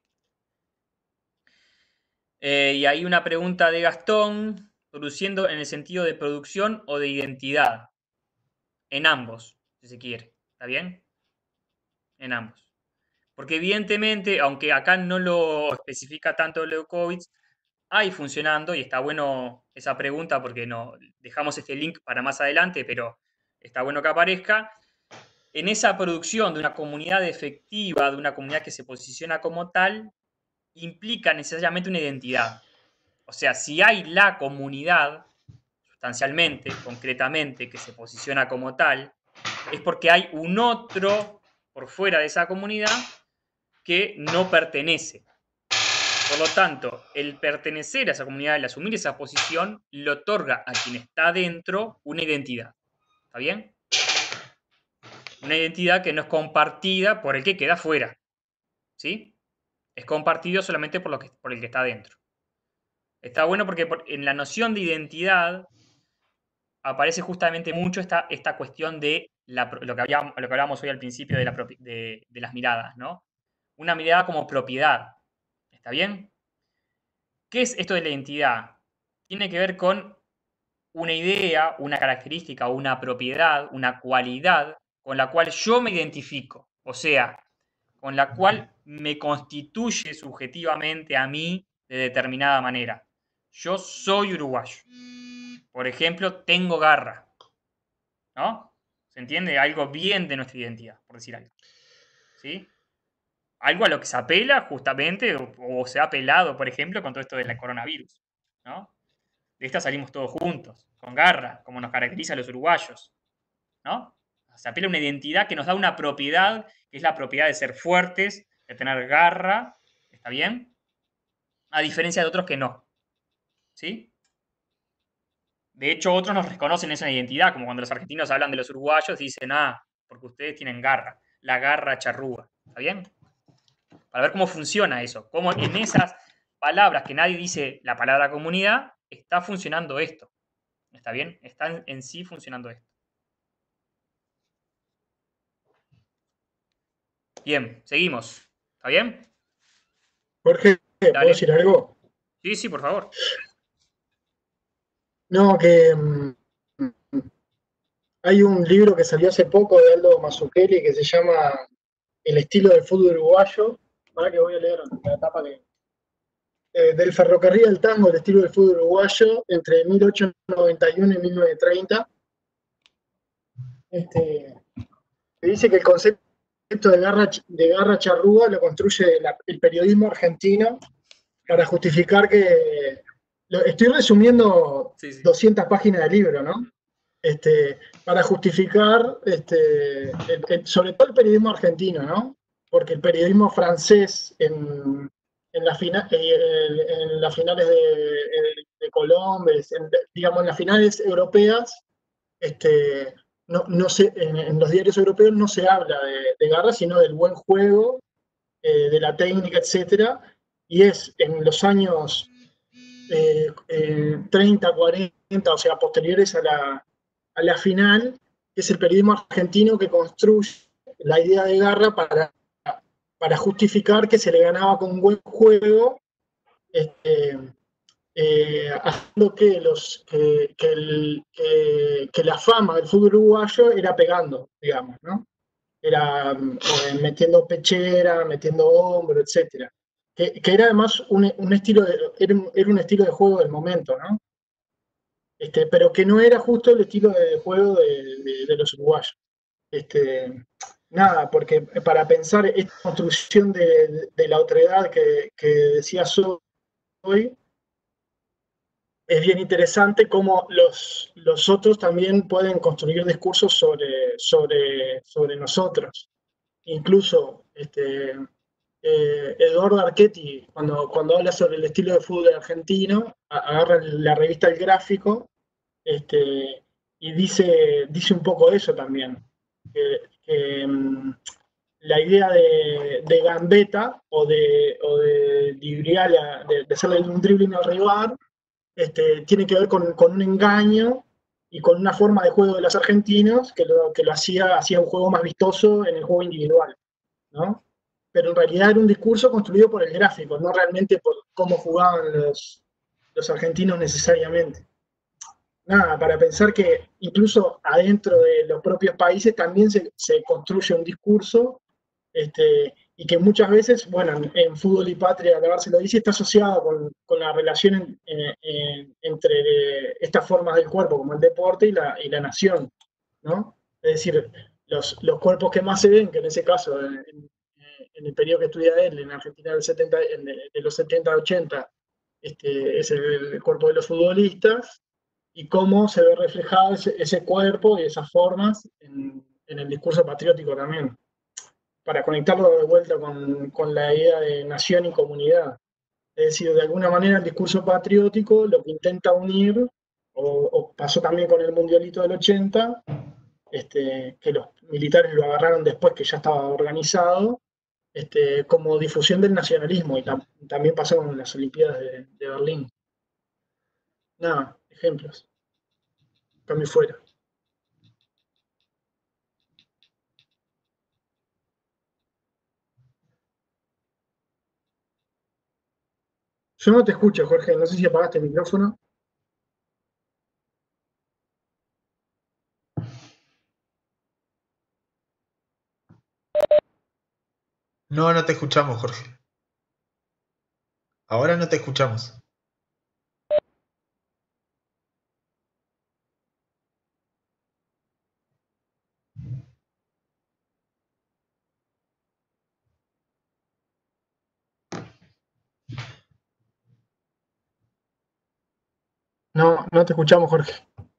Eh, y hay una pregunta de Gastón, produciendo en el sentido de producción o de identidad. En ambos, si se quiere. ¿Está bien? En ambos. Porque evidentemente, aunque acá no lo especifica tanto Leukovitz, hay funcionando, y está bueno esa pregunta porque no, dejamos este link para más adelante, pero está bueno que aparezca. En esa producción de una comunidad efectiva, de una comunidad que se posiciona como tal, implica necesariamente una identidad. O sea, si hay la comunidad, sustancialmente, concretamente, que se posiciona como tal, es porque hay un otro por fuera de esa comunidad que no pertenece. Por lo tanto, el pertenecer a esa comunidad, el asumir esa posición, le otorga a quien está dentro una identidad. ¿Está bien? Una identidad que no es compartida por el que queda fuera. ¿Sí? Es compartido solamente por, lo que, por el que está dentro. Está bueno porque en la noción de identidad aparece justamente mucho esta, esta cuestión de la, lo, que habíamos, lo que hablábamos hoy al principio de, la, de, de las miradas, ¿no? Una mirada como propiedad. ¿Está bien? ¿Qué es esto de la identidad? Tiene que ver con una idea, una característica, una propiedad, una cualidad con la cual yo me identifico. O sea, con la cual me constituye subjetivamente a mí de determinada manera. Yo soy uruguayo. Por ejemplo, tengo garra. ¿No? ¿Se entiende? Algo bien de nuestra identidad, por decir algo. ¿Sí? Algo a lo que se apela justamente, o, o se ha apelado, por ejemplo, con todo esto del coronavirus. ¿No? De esta salimos todos juntos, con garra, como nos caracteriza a los uruguayos. ¿No? Se apela a una identidad que nos da una propiedad, que es la propiedad de ser fuertes, de tener garra. ¿Está bien? A diferencia de otros que no. ¿Sí? De hecho, otros nos reconocen esa identidad, como cuando los argentinos hablan de los uruguayos, dicen, ah, porque ustedes tienen garra, la garra charrúa. ¿Está bien? Para ver cómo funciona eso, cómo en esas palabras que nadie dice la palabra comunidad, está funcionando esto. ¿Está bien? Está en, en sí funcionando esto. Bien, seguimos. ¿Está bien? Jorge, ¿puedo Dale. decir algo? Sí, sí, por favor. No, que mm, hay un libro que salió hace poco de Aldo Mazzucchelli que se llama El estilo del fútbol uruguayo. Para que voy a leer la etapa que, eh, del ferrocarril al tango, el estilo del fútbol uruguayo entre mil ochocientos noventa y uno y mil novecientos treinta. Este, que dice que el concepto de garra, de garra charrúa lo construye la, el periodismo argentino para justificar que... Lo, estoy resumiendo sí, sí. doscientas páginas del libro, ¿no? Este, para justificar, este, el, el, sobre todo el periodismo argentino, ¿no? Porque el periodismo francés en, en, la fina, en, en las finales de, de Colombia, en, digamos, en las finales europeas, este, no, no se, en, en los diarios europeos no se habla de, de garra, sino del buen juego, eh, de la técnica, etcétera. Y es en los años eh, eh, treinta, cuarenta, o sea, posteriores a la, a la final, que es el periodismo argentino que construye la idea de Garra para, para justificar que se le ganaba con un buen juego, este, eh, haciendo que, los, que, que, el, que, que la fama del fútbol uruguayo era pegando, digamos, ¿no? Era eh, metiendo pechera, metiendo hombro, etcétera. Que, que era además un, un estilo de, era, un, era un estilo de juego del momento, ¿no? Este, pero que no era justo el estilo de juego de, de, de los uruguayos. Este, nada, porque para pensar esta construcción de, de la otredad que, que decías hoy, es bien interesante cómo los, los otros también pueden construir discursos sobre, sobre, sobre nosotros. Incluso este, eh, Eduardo Archetti, cuando, cuando habla sobre el estilo de fútbol argentino, agarra la revista El Gráfico este, y dice, dice un poco eso también. Que, que, um, la idea de, de gambeta o de, o de, de, de hacerle un dribbling al rival este, tiene que ver con, con, un engaño y con una forma de juego de los argentinos que lo, que lo hacía, hacía un juego más vistoso en el juego individual, ¿no? Pero en realidad era un discurso construido por el gráfico, no realmente por cómo jugaban los, los argentinos necesariamente. Nada, para pensar que incluso adentro de los propios países también se, se construye un discurso este, y que muchas veces, bueno, en, en Fútbol y Patria, la se lo dice, está asociado con, con la relación en, en, en, entre estas formas del cuerpo, como el deporte y la, y la nación, ¿no? Es decir, los, los cuerpos que más se ven, que en ese caso, en, en el periodo que estudia él, en Argentina del setenta, de los setenta a ochenta, este, es el, el cuerpo de los futbolistas, y cómo se ve reflejado ese, ese cuerpo y esas formas en, en el discurso patriótico también, para conectarlo de vuelta con, con la idea de nación y comunidad. Es decir, de alguna manera el discurso patriótico lo que intenta unir, o, o pasó también con el Mundialito del ochenta, este, que los militares lo agarraron después que ya estaba organizado, este, como difusión del nacionalismo, y tam también pasó con las Olimpiadas de, de Berlín. Nada, ejemplos. Cambio fuera. Yo no te escucho, Jorge. No sé si apagaste el micrófono. No, no te escuchamos, Jorge. Ahora no te escuchamos. No, no te escuchamos, Jorge.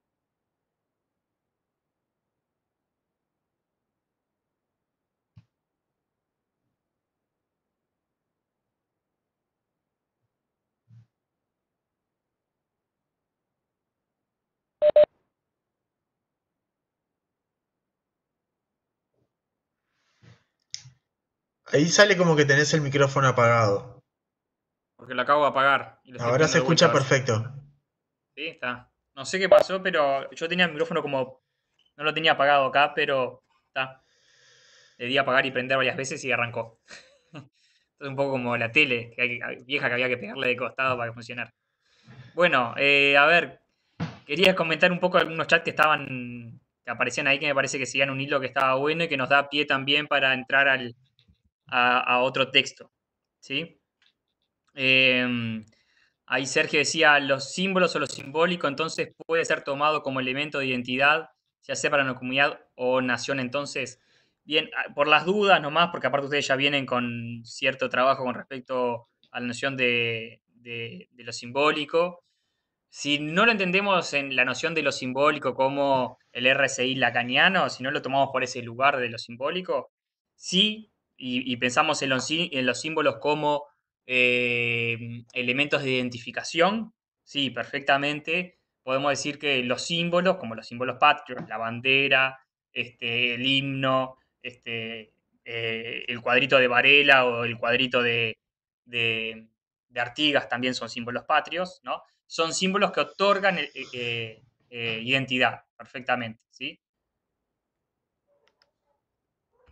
Ahí sale como que tenés el micrófono apagado. Porque lo acabo de apagar. Y lo estoy Ahora se poniendo de vuelta escucha a ver si- perfecto. Sí, está. No sé qué pasó, pero yo tenía el micrófono como... No lo tenía apagado acá, pero está. Le di a apagar y prender varias veces y arrancó. Es un poco como la tele que hay- vieja que había que pegarle de costado para que funcionara. Bueno, eh, a ver, quería comentar un poco algunos chats que estaban, que aparecían ahí, que me parece que seguían un hilo que estaba bueno y que nos da pie también para entrar al, a, a otro texto. ¿Sí? Eh, ahí Sergio decía, los símbolos o lo simbólico entonces puede ser tomado como elemento de identidad, ya sea para una comunidad o nación. Entonces, bien, por las dudas nomás, porque aparte ustedes ya vienen con cierto trabajo con respecto a la noción de, de, de lo simbólico. Si no lo entendemos en la noción de lo simbólico como el R S I lacaniano, si no lo tomamos por ese lugar de lo simbólico, sí, y, y pensamos en los, en los símbolos como eh, elementos de identificación, sí, perfectamente. Podemos decir que los símbolos, como los símbolos patrios, la bandera, este, el himno, este, eh, el cuadrito de Varela o el cuadrito de, de, de Artigas también son símbolos patrios, ¿no? Son símbolos que otorgan eh, eh, eh, identidad perfectamente, ¿sí?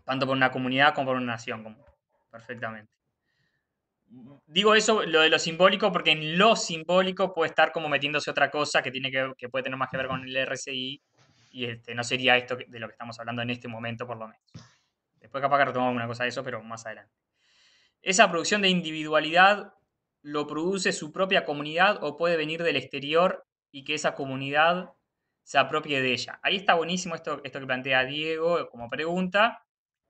tanto por una comunidad como por una nación, como, perfectamente. Digo eso, lo de lo simbólico, porque en lo simbólico puede estar como metiéndose otra cosa que, tiene que, que puede tener más que ver con el R S I, y este, no sería esto de lo que estamos hablando en este momento, por lo menos. Después capaz que retomamos una cosa de eso, pero más adelante. Esa producción de individualidad lo produce su propia comunidad o puede venir del exterior y que esa comunidad se apropie de ella. Ahí está buenísimo esto, esto que plantea Diego como pregunta.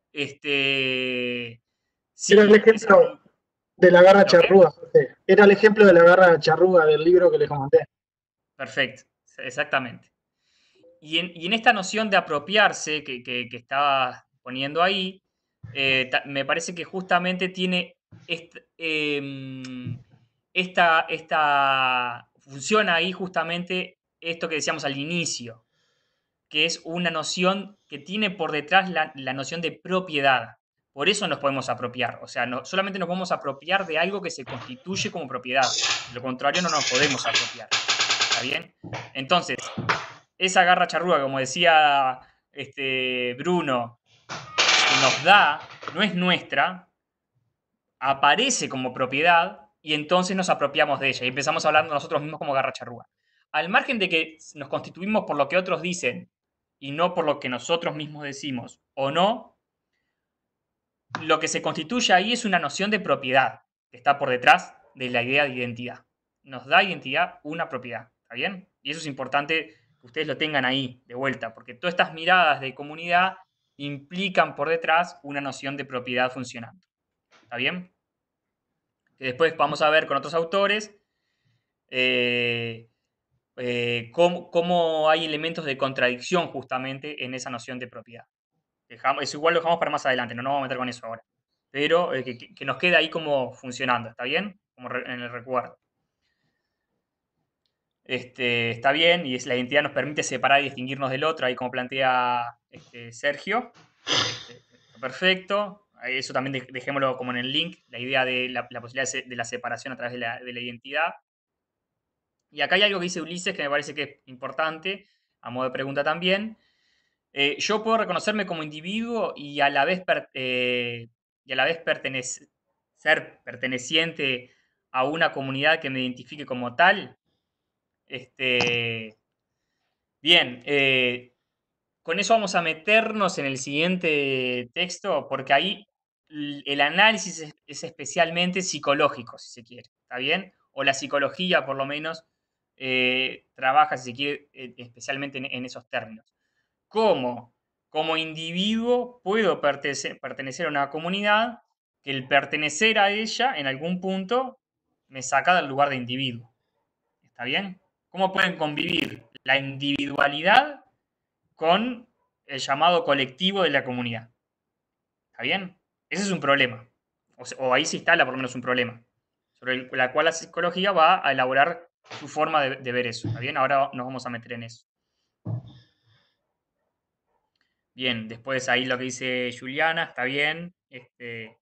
Este, sí, Era el es- ejemplo de la garra ¿lo qué? charrúa, José. Era el ejemplo de la garra charrúa del libro que les comenté. Perfecto, exactamente. Y en, y en esta noción de apropiarse que, que, que estaba poniendo ahí, eh, ta- me parece que justamente tiene est- em, esta, esta, funciona ahí justamente esto que decíamos al inicio, que es una noción que tiene por detrás la, la noción de propiedad. Por eso nos podemos apropiar. O sea, no, solamente nos podemos apropiar de algo que se constituye como propiedad. De lo contrario, no nos podemos apropiar. ¿Está bien? Entonces, esa garra charrúa, como decía este, Bruno, se nos da, no es nuestra, aparece como propiedad y entonces nos apropiamos de ella y empezamos a hablar nosotros mismos como garra charrúa. Al margen de que nos constituimos por lo que otros dicen y no por lo que nosotros mismos decimos o no, lo que se constituye ahí es una noción de propiedad que está por detrás de la idea de identidad. Nos da identidad una propiedad, ¿está bien? Y eso es importante que ustedes lo tengan ahí de vuelta, porque todas estas miradas de comunidad implican por detrás una noción de propiedad funcionando. ¿Está bien? Que después vamos a ver con otros autores eh, eh, cómo, cómo hay elementos de contradicción justamente en esa noción de propiedad. Dejamos, eso igual lo dejamos para más adelante, no nos vamos a meter con eso ahora. Pero eh, que, que nos quede ahí como funcionando, ¿está bien? Como re, en el recuerdo. Este, está bien, y es, la identidad nos permite separar y distinguirnos del otro, ahí como plantea este, Sergio. Este, está perfecto. Eso también de, dejémoslo como en el link, la idea de la, la posibilidad de, de, la separación a través de la, de la identidad. Y acá hay algo que dice Ulises que me parece que es importante, a modo de pregunta también. Eh, yo puedo reconocerme como individuo y a la vez, per, eh, y a la vez pertenece, ser perteneciente a una comunidad que me identifique como tal. Este, bien, eh, con eso vamos a meternos en el siguiente texto, porque ahí el análisis es, es especialmente psicológico, si se quiere, ¿está bien? O la psicología, por lo menos, eh, trabaja, si se quiere, eh, especialmente en, en esos términos. ¿Cómo? Como individuo puedo pertenecer, pertenecer a una comunidad que el pertenecer a ella en algún punto me saca del lugar de individuo. ¿Está bien? ¿Cómo pueden convivir la individualidad con el llamado colectivo de la comunidad? ¿Está bien? Ese es un problema. O, sea, o ahí se instala por lo menos un problema, sobre el, la cual la psicología va a elaborar su forma de, de ver eso. ¿Está bien? Ahora nos vamos a meter en eso. Bien, después ahí lo que dice Juliana, está bien. Este...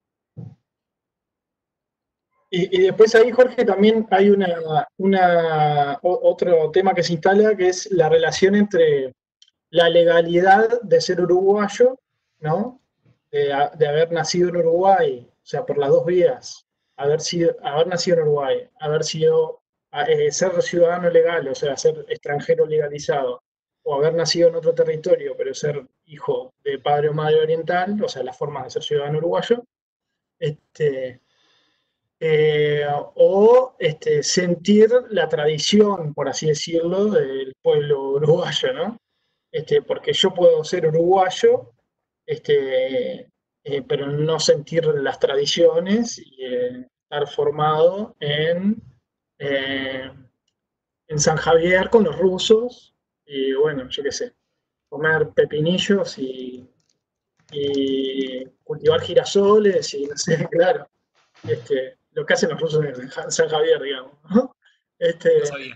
Y, y después ahí, Jorge, también hay una, una, otro tema que se instala, que es la relación entre la legalidad de ser uruguayo, ¿no? De, de haber nacido en Uruguay, o sea, por las dos vías, haber, sido, haber nacido en Uruguay, haber sido, eh, ser ciudadano legal, o sea, ser extranjero legalizado, o haber nacido en otro territorio, pero ser hijo de padre o madre oriental, o sea, las formas de ser ciudadano uruguayo, este, eh, o este, sentir la tradición, por así decirlo, del pueblo uruguayo, ¿no? Este, porque yo puedo ser uruguayo, este, eh, pero no sentir las tradiciones y eh, estar formado en, eh, en San Javier con los rusos y bueno, yo qué sé, comer pepinillos y, y cultivar girasoles y no sé, claro, este, lo que hacen los rusos en San Javier, digamos, ¿no? Este, No sabía.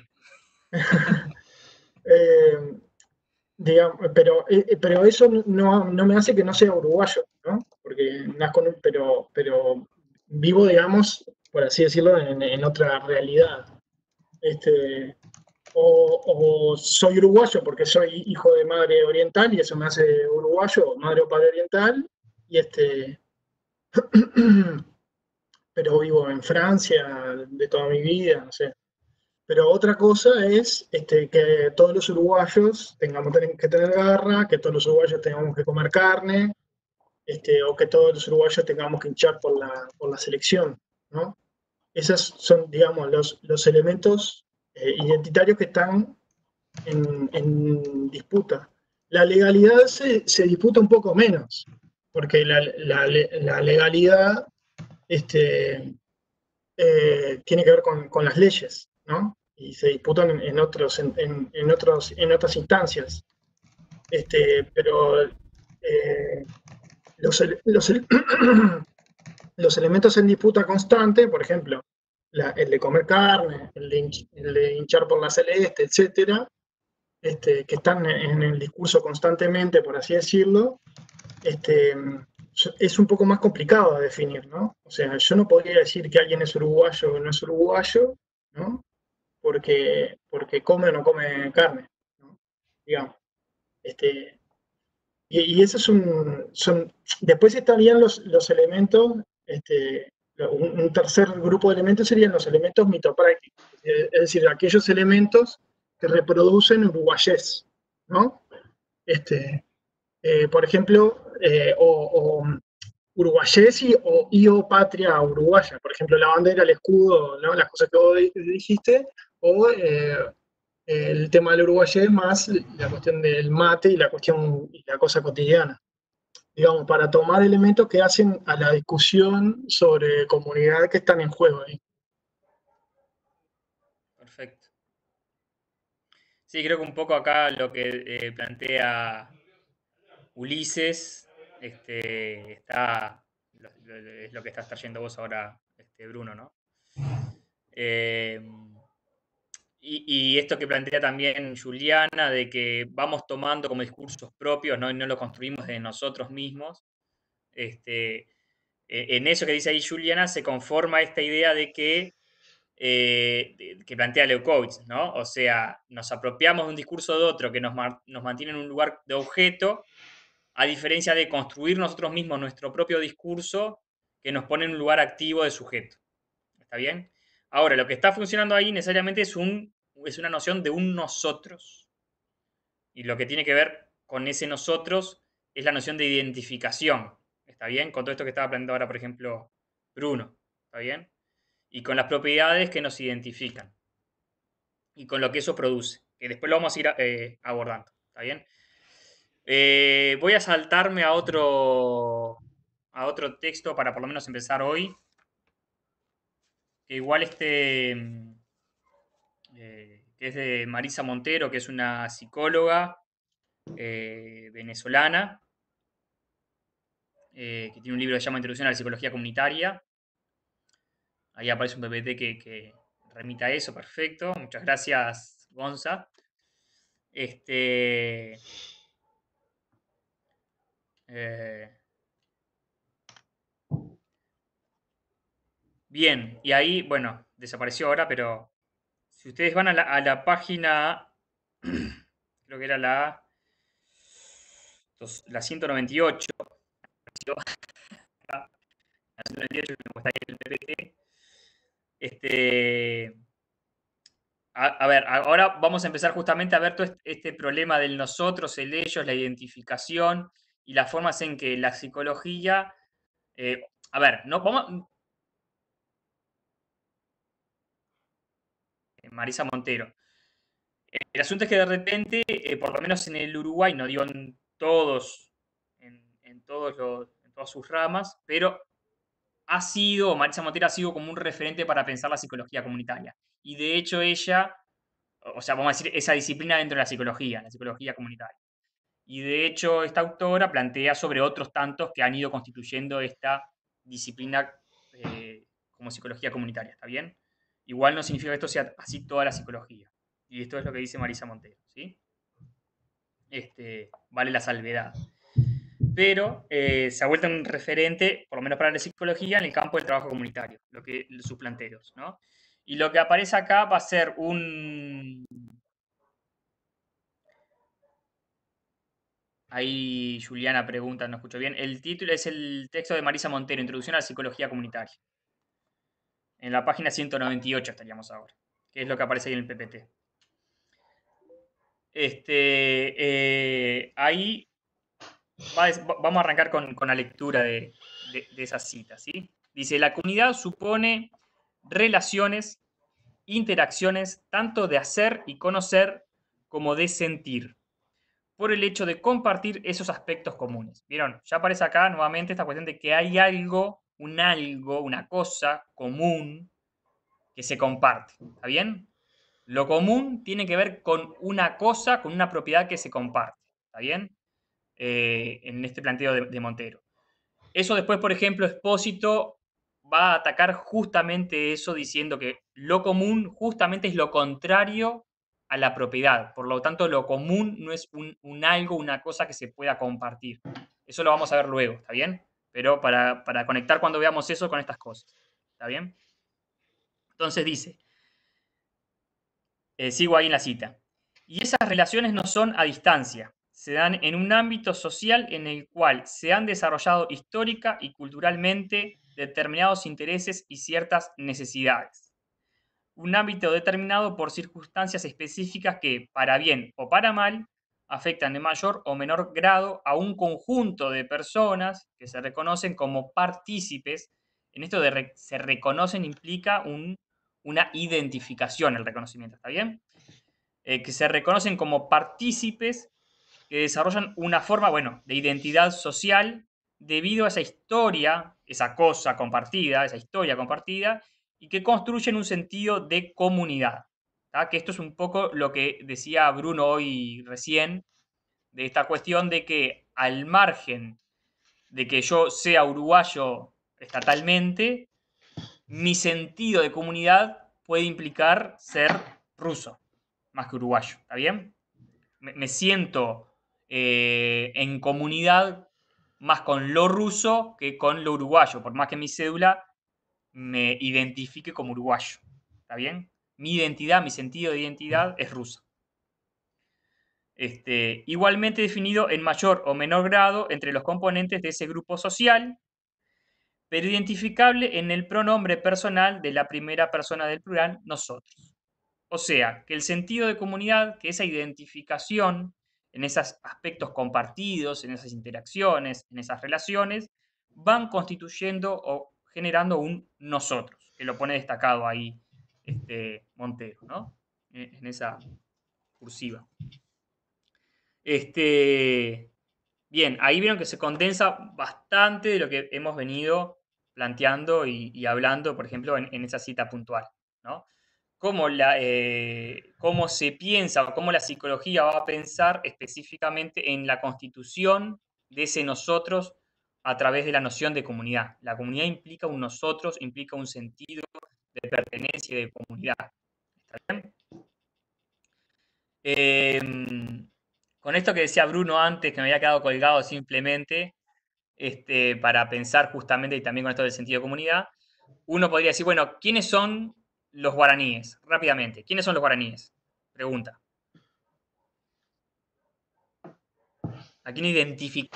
eh, digamos, pero, eh, pero eso no, no me hace que no sea uruguayo, ¿no? Porque nazco, pero, pero vivo, digamos, por así decirlo, en, en otra realidad. Este, o, o soy uruguayo porque soy hijo de madre oriental y eso me hace uruguayo, madre o padre oriental, y este, pero vivo en Francia de toda mi vida, no sé. Pero otra cosa es este, que todos los uruguayos tengamos que tener garra, que todos los uruguayos tengamos que comer carne, este, o que todos los uruguayos tengamos que hinchar por la, por la selección, ¿no? Esos son, digamos, los, los elementos eh, identitarios que están en, en disputa. La legalidad se, se, disputa un poco menos, porque la, la, la legalidad este, eh, tiene que ver con, con, las leyes, ¿no? Y se disputan en, en, otros, en, en, otros, en otras instancias. Este, pero eh, los, los, los elementos en disputa constante, por ejemplo, la, el de comer carne, el de, hinch, el de hinchar por la celeste, etcétera, este, que están en el discurso constantemente, por así decirlo, este, es un poco más complicado de definir, ¿no? O sea, yo no podría decir que alguien es uruguayo o no es uruguayo, ¿no? Porque, porque come o no come carne, ¿no? Digamos. Este, y, y esos son, son. Después estarían los, los elementos, este, un, un tercer grupo de elementos serían los elementos mitoprácticos, es decir, aquellos elementos que reproducen uruguayés, ¿no? Este, eh, por ejemplo, eh, o, o uruguayés y o, y o patria uruguaya, por ejemplo, la bandera, el escudo, ¿no? Las cosas que vos dijiste, o eh, el tema del uruguayés más la cuestión del mate y la cuestión y la cosa cotidiana, digamos, para tomar elementos que hacen a la discusión sobre comunidad que están en juego ahí. Perfecto. Sí, creo que un poco acá lo que eh, plantea Ulises este, está, lo, lo, es lo que estás trayendo vos ahora, este, Bruno, ¿no? Eh, y, y esto que plantea también Juliana, de que vamos tomando como discursos propios, ¿no? Y no lo construimos de nosotros mismos. Este, en eso que dice ahí Juliana se conforma esta idea de que Eh, que plantea Leucovitz, ¿no? O sea, nos apropiamos de un discurso de otro que nos, nos mantiene en un lugar de objeto, a diferencia de construir nosotros mismos nuestro propio discurso que nos pone en un lugar activo de sujeto. ¿Está bien? Ahora, lo que está funcionando ahí necesariamente es, un, es una noción de un nosotros. Y lo que tiene que ver con ese nosotros es la noción de identificación. ¿Está bien? Con todo esto que estaba planteando ahora, por ejemplo, Bruno. ¿Está bien? Y con las propiedades que nos identifican y con lo que eso produce, que después lo vamos a ir eh, abordando, ¿está bien? Eh, voy a saltarme a otro, a otro texto para por lo menos empezar hoy, que igual este, eh, que es de Marisa Montero, que es una psicóloga eh, venezolana, eh, que tiene un libro que se llama Introducción a la Psicología Comunitaria. Ahí aparece un P P T que, que remita a eso, perfecto. Muchas gracias, Gonza. Este. Eh, bien, y ahí, bueno, desapareció ahora, pero si ustedes van a la, a la página, creo que era la, la ciento noventa y ocho, la ciento noventa y ocho, como está ahí el P P T, este. A, a, ver, ahora vamos a empezar justamente a ver todo este, este problema del nosotros, el ellos, la identificación y las formas en que la psicología. Eh, a ver, no vamos. Marisa Montero. El asunto es que de repente, eh, por lo menos en el Uruguay, no digo en todos, en, en todos los, en todas sus ramas, pero ha sido, Marisa Montero ha sido como un referente para pensar la psicología comunitaria. Y de hecho ella, o sea, vamos a decir, esa disciplina dentro de la psicología, la psicología comunitaria. Y de hecho esta autora plantea sobre otros tantos que han ido constituyendo esta disciplina eh, como psicología comunitaria, ¿está bien? Igual no significa que esto sea así toda la psicología. Y esto es lo que dice Marisa Montero, ¿sí? Este, vale la salvedad. Pero eh, se ha vuelto un referente, por lo menos para la psicología, en el campo del trabajo comunitario, lo que, sus planteos, ¿no? Y lo que aparece acá va a ser un... Ahí Juliana pregunta, no escucho bien. El título es el texto de Marisa Montero, Introducción a la Psicología Comunitaria. En la página ciento noventa y ocho estaríamos ahora, que es lo que aparece ahí en el P P T. Este, eh, ahí va, vamos a arrancar con, con la lectura de, de, de esa cita, ¿sí? Dice, la comunidad supone relaciones, interacciones, tanto de hacer y conocer como de sentir, por el hecho de compartir esos aspectos comunes. ¿Vieron? Ya aparece acá nuevamente esta cuestión de que hay algo, un algo, una cosa común que se comparte. ¿Está bien? Lo común tiene que ver con una cosa, con una propiedad que se comparte. ¿Está bien? Eh, en este planteo de, de Montero. Eso después, por ejemplo, Espósito va a atacar justamente eso diciendo que lo común justamente es lo contrario a la propiedad. Por lo tanto, lo común no es un, un algo, una cosa que se pueda compartir. Eso lo vamos a ver luego, ¿está bien? Pero para, para conectar cuando veamos eso con estas cosas. ¿Está bien? Entonces dice, eh, sigo ahí en la cita, y esas relaciones no son a distancia, se dan en un ámbito social en el cual se han desarrollado histórica y culturalmente determinados intereses y ciertas necesidades. Un ámbito determinado por circunstancias específicas que, para bien o para mal, afectan de mayor o menor grado a un conjunto de personas que se reconocen como partícipes. En esto de re se reconocen implica un, una identificación, el reconocimiento, ¿está bien? Eh, que se reconocen como partícipes que desarrollan una forma, bueno, de identidad social debido a esa historia, esa cosa compartida, esa historia compartida, y que construyen un sentido de comunidad. ¿Tá? Que esto es un poco lo que decía Bruno hoy recién, de esta cuestión de que al margen de que yo sea uruguayo estatalmente, mi sentido de comunidad puede implicar ser ruso, más que uruguayo, ¿está bien? Me, me siento eh, en comunidad más con lo ruso que con lo uruguayo, por más que mi cédula me identifique como uruguayo, ¿está bien? Mi identidad, mi sentido de identidad es rusa. Este, igualmente definido en mayor o menor grado entre los componentes de ese grupo social, pero identificable en el pronombre personal de la primera persona del plural, nosotros. O sea, que el sentido de comunidad, que esa identificación en esos aspectos compartidos, en esas interacciones, en esas relaciones, van constituyendo o generando un nosotros, que lo pone destacado ahí este, Montero, ¿no? En esa cursiva. Este, bien, ahí vieron que se condensa bastante de lo que hemos venido planteando y, y hablando, por ejemplo, en, en esa cita puntual, ¿no? Cómo, la, eh, cómo se piensa o cómo la psicología va a pensar específicamente en la constitución de ese nosotros a través de la noción de comunidad. La comunidad implica un nosotros, implica un sentido de pertenencia y de comunidad. ¿Está bien? Eh, con esto que decía Bruno antes, que me había quedado colgado simplemente, este, para pensar justamente, y también con esto del sentido de comunidad, uno podría decir, bueno, ¿quiénes son los guaraníes? Rápidamente, ¿quiénes son los guaraníes? Pregunta. ¿A quién identifica?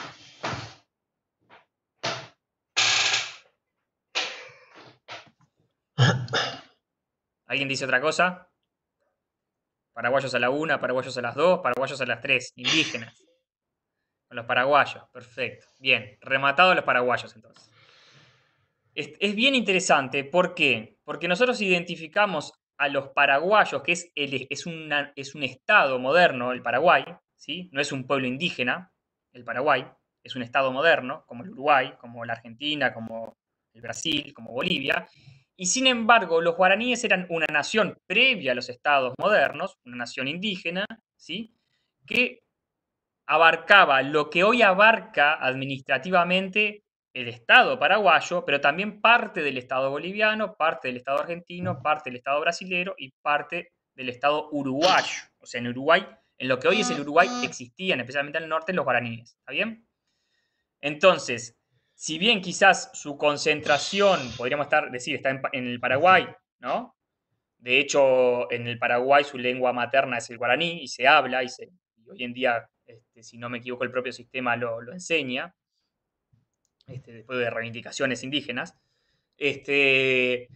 ¿Alguien dice otra cosa? Paraguayos a la una, paraguayos a las dos, paraguayos a las tres, indígenas. Con los paraguayos, perfecto. Bien, rematado los paraguayos entonces. Es, es bien interesante, ¿por qué? Porque nosotros identificamos a los paraguayos, que es, el, es, una, es un estado moderno, el Paraguay, ¿sí? No es un pueblo indígena, el Paraguay, es un estado moderno, como el Uruguay, como la Argentina, como el Brasil, como Bolivia, y sin embargo los guaraníes eran una nación previa a los estados modernos, una nación indígena, ¿sí? Que abarcaba lo que hoy abarca administrativamente el Estado paraguayo, pero también parte del Estado boliviano, parte del Estado argentino, parte del Estado brasilero y parte del Estado uruguayo. O sea, en Uruguay, en lo que hoy es el Uruguay, existían, especialmente en el norte, los guaraníes. ¿Está bien? Entonces, si bien quizás su concentración, podríamos estar, decir, está en, en el Paraguay, ¿no? De hecho, en el Paraguay su lengua materna es el guaraní y se habla, y, se, y hoy en día este, si no me equivoco el propio sistema lo, lo enseña, este, después de reivindicaciones indígenas, este,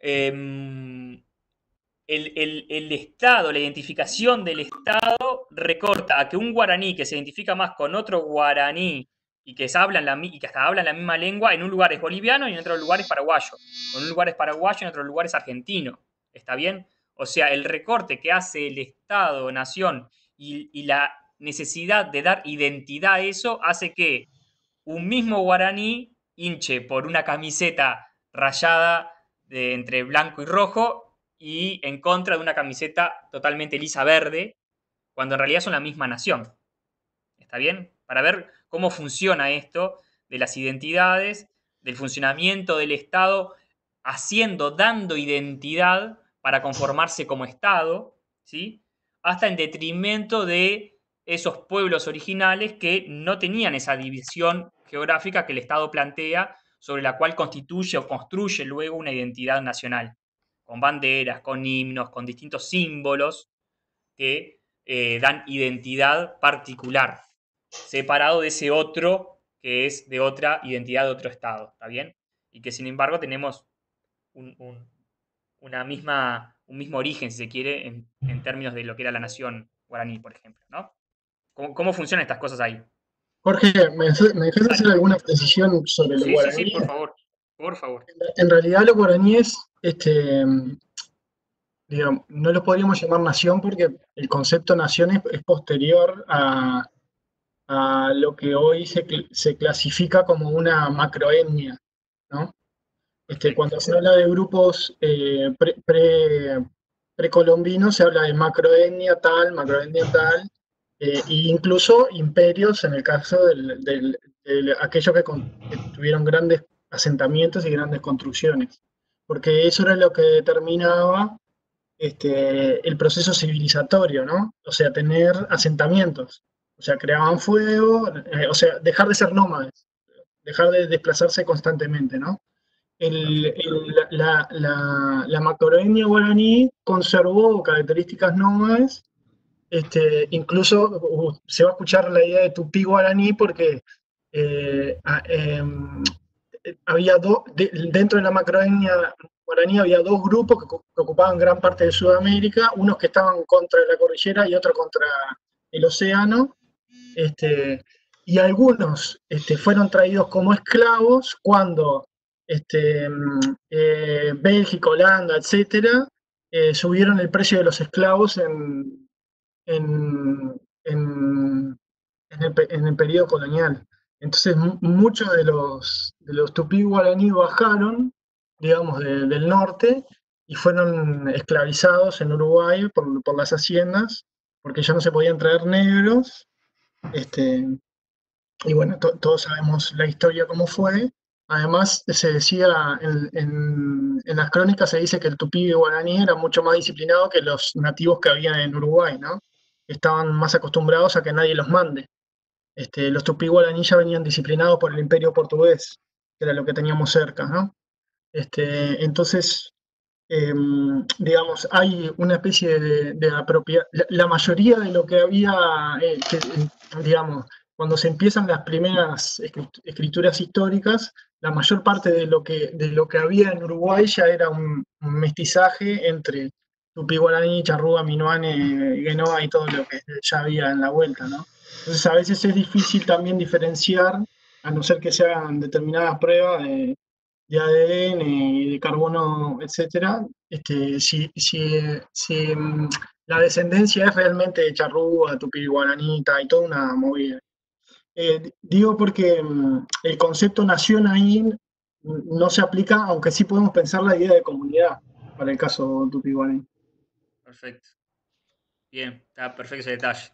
em, el, el, el Estado, la identificación del Estado recorta a que un guaraní que se identifica más con otro guaraní y que, se hablan la, y que hasta hablan la misma lengua, en un lugar es boliviano y en otro lugar es paraguayo, en un lugar es paraguayo y en otro lugar es argentino, ¿está bien? O sea, el recorte que hace el Estado-nación y, y la necesidad de dar identidad a eso hace que un mismo guaraní hinche por una camiseta rayada de entre blanco y rojo y en contra de una camiseta totalmente lisa verde, cuando en realidad son la misma nación. ¿Está bien? Para ver cómo funciona esto de las identidades, del funcionamiento del Estado, haciendo, dando identidad para conformarse como Estado, ¿sí? Hasta en detrimento de esos pueblos originales que no tenían esa división geográfica que el Estado plantea, sobre la cual constituye o construye luego una identidad nacional, con banderas, con himnos, con distintos símbolos que eh, dan identidad particular, separado de ese otro que es de otra identidad de otro Estado, ¿está bien? Y que sin embargo tenemos un, un, una misma, un mismo origen, si se quiere, en, en, términos de lo que era la nación guaraní, por ejemplo, ¿no? ¿Cómo, cómo funcionan estas cosas ahí? Jorge, ¿me, ¿me dejas hacer alguna precisión sobre los Sí, sí, sí, guaraníes? por favor, por favor. En realidad los guaraníes, este, digamos, no los podríamos llamar nación porque el concepto nación es, es posterior a, a lo que hoy se, cl- se clasifica como una macroetnia, ¿no? Este, Perfecto. cuando se habla de grupos eh, pre, pre- precolombinos, se habla de macroetnia tal, macroetnia tal, eh, e incluso imperios en el caso del- del- de aquellos que, con- que tuvieron grandes asentamientos y grandes construcciones, porque eso era lo que determinaba este, el proceso civilizatorio, ¿no? O sea, tener asentamientos, o sea, creaban fuego, eh, o sea, dejar de ser nómades, dejar de desplazarse constantemente, ¿no? El- el- la, la, la macroetnia guaraní conservó características nómades, este, incluso uh, se va a escuchar la idea de tupí guaraní porque eh, a- em, había dos, de- dentro de la macroetnia guaraní había dos grupos que, que ocupaban gran parte de Sudamérica, unos que estaban contra la cordillera y otros contra el océano, este, y algunos este, fueron traídos como esclavos cuando este, eh, Bélgica, Holanda, etcétera, eh, subieron el precio de los esclavos en, en, en, en el, pe- en el periodo colonial. Entonces, mu- muchos de los, de los tupí guaraní bajaron, digamos, de- del norte y fueron esclavizados en Uruguay por, por las haciendas, porque ya no se podían traer negros. Este, y bueno, to- todos sabemos la historia cómo fue. Además, se decía en, en- en las crónicas, se dice que el tupí guaraní era mucho más disciplinado que los nativos que había en Uruguay, ¿no? Estaban más acostumbrados a que nadie los mande. Este, los tupí guaraní ya venían disciplinados por el imperio portugués, que era lo que teníamos cerca, ¿no? Este, entonces, em, digamos, hay una especie de, de apropiación. La, la mayoría de lo que había, eh, que, eh, digamos, cuando se empiezan las primeras escrit- escrituras históricas, la mayor parte de lo que, de lo que había en Uruguay ya era un, un mestizaje entre Tupi-Guaraní, Charrúa, Minoane, Genoa y todo lo que ya había en la vuelta, ¿no? Entonces a veces es difícil también diferenciar, a no ser que se hagan determinadas pruebas de, de A D N y de carbono, etcétera, este, si, si, si mm, la descendencia es realmente de charrúa, tupí, guaranita y toda una movida. Eh, digo porque mm, el concepto nación ahí mm, no se aplica, aunque sí podemos pensar la idea de comunidad para el caso tupí guaraní. Perfecto. Bien, está perfecto ese detalle.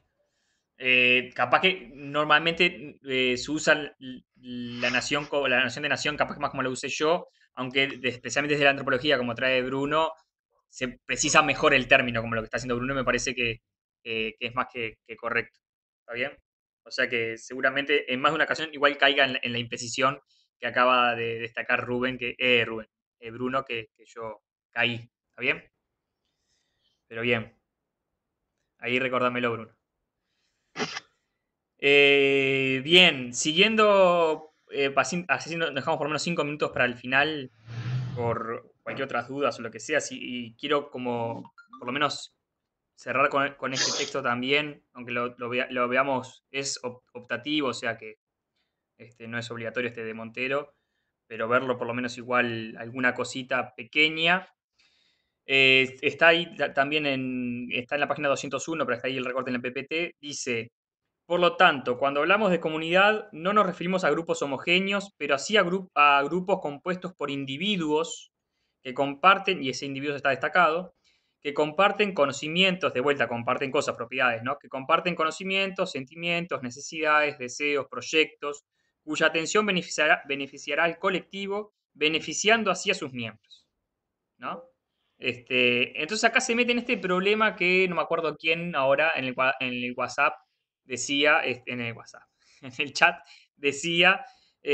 Eh, capaz que normalmente eh, se usa l- la nación, co- la nación de nación, capaz que más como la usé yo, aunque de- especialmente desde la antropología, como trae Bruno, se precisa mejor el término, como lo que está haciendo Bruno, y me parece que, que- que es más que, que correcto. ¿Está bien? O sea que seguramente en más de una ocasión igual caiga en la, en la imprecisión que acaba de destacar Rubén, que, eh, Rubén, eh, Bruno, que, que yo caí. ¿Está bien? Pero bien, ahí recordámelo, Bruno. Eh, bien, siguiendo, eh, así, así nos dejamos por lo menos cinco minutos para el final, por cualquier otras dudas o lo que sea, si, y quiero como, por lo menos, cerrar con, con este texto también, aunque lo, lo, vea, lo veamos, es optativo, o sea que este, no es obligatorio este de Montero, pero verlo por lo menos igual alguna cosita pequeña. Eh, está ahí también en, está en la página doscientos uno, pero está ahí el recorte en el P P T, dice: por lo tanto, cuando hablamos de comunidad, no nos referimos a grupos homogéneos, pero sí a, gru a grupos compuestos por individuos que comparten, y ese individuo está destacado, que comparten conocimientos, de vuelta, comparten cosas, propiedades, ¿no? Que comparten conocimientos, sentimientos, necesidades, deseos, proyectos, cuya atención beneficiará, beneficiará al colectivo, beneficiando así a sus miembros, ¿no? Este, entonces acá se mete en este problema que no me acuerdo quién ahora en el, en el WhatsApp decía, en el WhatsApp, en el chat decía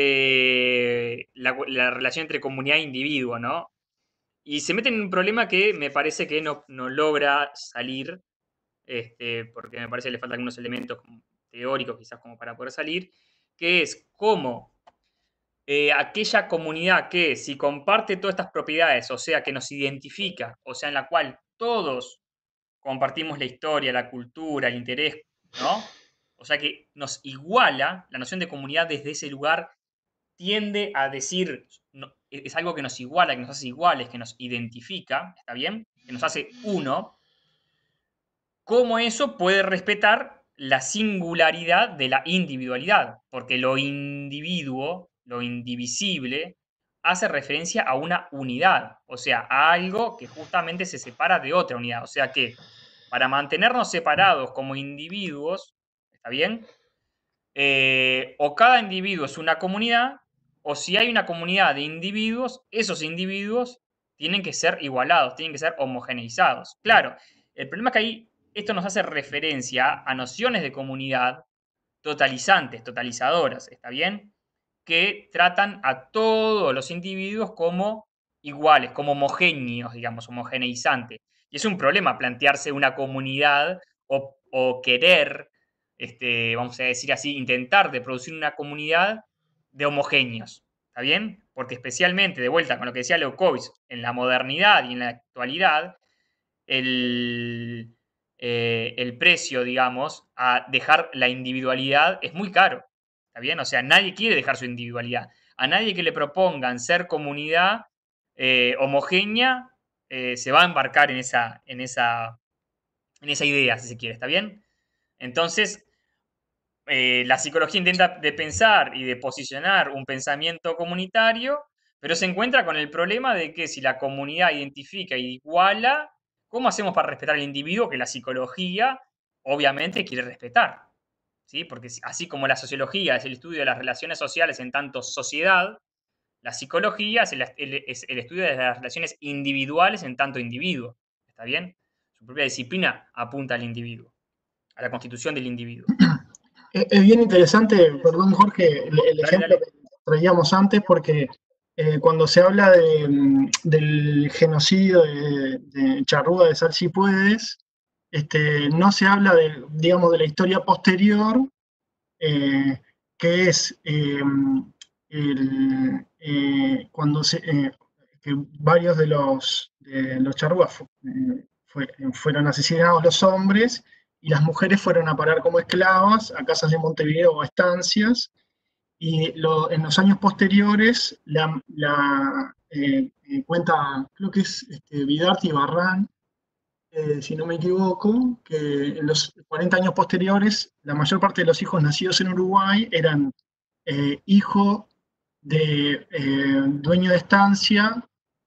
eh, la, la relación entre comunidad e individuo, ¿no? Y se mete en un problema que me parece que no, no logra salir, este, porque me parece que le faltan algunos elementos teóricos quizás como para poder salir, que es cómo eh, aquella comunidad que si comparte todas estas propiedades, o sea, que nos identifica, o sea, en la cual todos compartimos la historia, la cultura, el interés, ¿no? O sea, que nos iguala, la noción de comunidad desde ese lugar tiende a decir, no, es algo que nos iguala, que nos hace iguales, que nos identifica, ¿está bien? Que nos hace uno. ¿Cómo eso puede respetar la singularidad de la individualidad? Porque lo individuo, lo indivisible, hace referencia a una unidad, o sea, a algo que justamente se separa de otra unidad. O sea que para mantenernos separados como individuos, ¿está bien? Eh, o cada individuo es una comunidad, o si hay una comunidad de individuos, esos individuos tienen que ser igualados, tienen que ser homogeneizados. Claro, el problema es que ahí esto nos hace referencia a nociones de comunidad totalizantes, totalizadoras, ¿está bien? Que tratan a todos los individuos como iguales, como homogéneos, digamos, homogeneizantes. Y es un problema plantearse una comunidad o, o querer, este, vamos a decir así, intentar de producir una comunidad de homogéneos, ¿está bien? Porque especialmente, de vuelta con lo que decía Leuckovic, en la modernidad y en la actualidad, el, eh, el precio, digamos, a dejar la individualidad es muy caro, ¿está bien? O sea, nadie quiere dejar su individualidad. A nadie que le propongan ser comunidad eh, homogénea eh, se va a embarcar en esa, en, esa, en esa idea, si se quiere, ¿está bien? Entonces, eh, la psicología intenta de pensar y de posicionar un pensamiento comunitario, pero se encuentra con el problema de que si la comunidad identifica y iguala, ¿cómo hacemos para respetar al individuo que la psicología obviamente quiere respetar? ¿Sí? Porque así como la sociología es el estudio de las relaciones sociales en tanto sociedad, la psicología es el, el, es el estudio de las relaciones individuales en tanto individuo. ¿Está bien? Su propia disciplina apunta al individuo, a la constitución del individuo. Es bien interesante, perdón Jorge, el, el ejemplo dale, dale. que traíamos antes, porque eh, cuando se habla de, del genocidio de, de Charrúa de Salsipuedes, este, no se habla de, digamos, de la historia posterior, eh, que es eh, el, eh, cuando se, eh, que varios de los, de los Charrúas fu, eh, fue, fueron asesinados los hombres, y las mujeres fueron a parar como esclavas a casas de Montevideo o a estancias, y lo, en los años posteriores la, la eh, eh, cuenta, creo que es este, Vidarte y Barrán, eh, si no me equivoco, que en los cuarenta años posteriores la mayor parte de los hijos nacidos en Uruguay eran eh, hijos de eh, dueño de estancia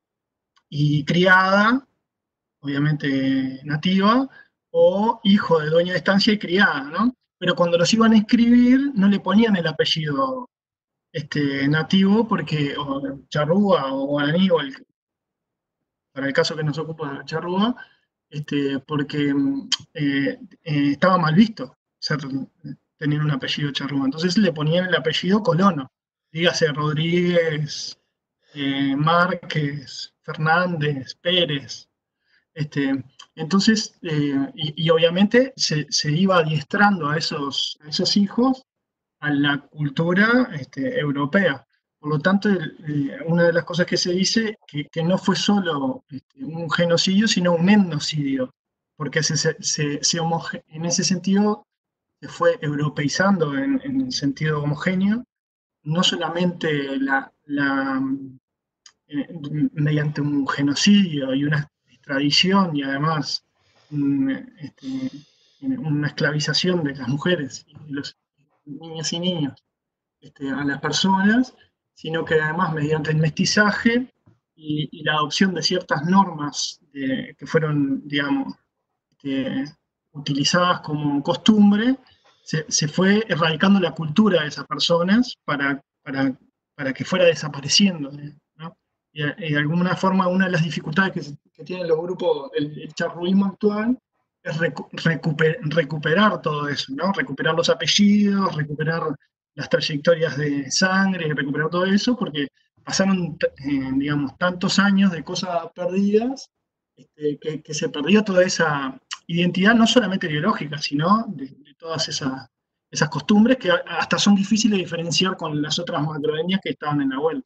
y criada, obviamente nativa, o hijo de dueño de estancia y criada, ¿no? Pero cuando los iban a escribir no le ponían el apellido este, nativo porque, o charrúa o guaraní, o el, para el caso que nos ocupa de charrúa, este, porque eh, eh, estaba mal visto ser, tener un apellido charrúa. Entonces le ponían el apellido colono, dígase Rodríguez, eh, Márquez, Fernández, Pérez. Este, entonces, eh, y, y obviamente se, se iba adiestrando a esos, a esos hijos a la cultura este, europea. Por lo tanto, el- eh, una de las cosas que se dice que, que no fue solo este, un genocidio, sino un etnocidio, porque se, se, se- se homoge- en ese sentido se fue europeizando en, en el sentido homogéneo, no solamente la, la, eh, mediante un genocidio y una extradición y además un, este, una esclavización de las mujeres y los niños y niños este, a las personas, sino que además mediante el mestizaje y, y la adopción de ciertas normas de- que fueron, digamos, este, utilizadas como costumbre, se, se fue erradicando la cultura de esas personas para, para, para que fuera desapareciendo, ¿no? Y, y de alguna forma una de las dificultades que, que tienen los grupos, el, el charruismo actual, es recu recuper recuperar todo eso, ¿no? Recuperar los apellidos, recuperar las trayectorias de sangre, recuperar todo eso, porque pasaron, eh, digamos, tantos años de cosas perdidas, este, que, que, se perdió toda esa identidad, no solamente ideológica, sino de, de todas esas, esas costumbres que hasta son difíciles de diferenciar con las otras macroetnias que estaban en la vuelta.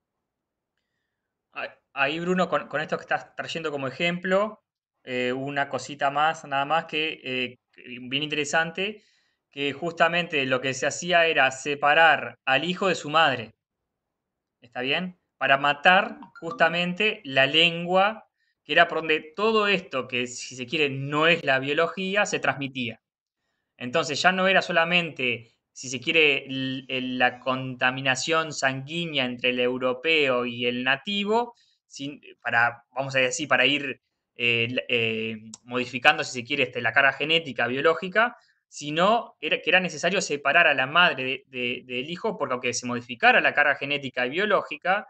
Ahí, Bruno, con, con esto que estás trayendo como ejemplo, eh, una cosita más, nada más que eh, bien interesante, que justamente lo que se hacía era separar al hijo de su madre, ¿está bien? Para matar justamente la lengua, que era por donde todo esto, que si se quiere no es la biología, se transmitía. Entonces ya no era solamente, si se quiere, el- el- la contaminación sanguínea entre el europeo y el nativo, sin- para, vamos a decir, para ir eh, la- eh, modificando, si se quiere, este, la carga genética, biológica, sino era, que era necesario separar a la madre de- de- del hijo, porque aunque se modificara la carga genética y biológica,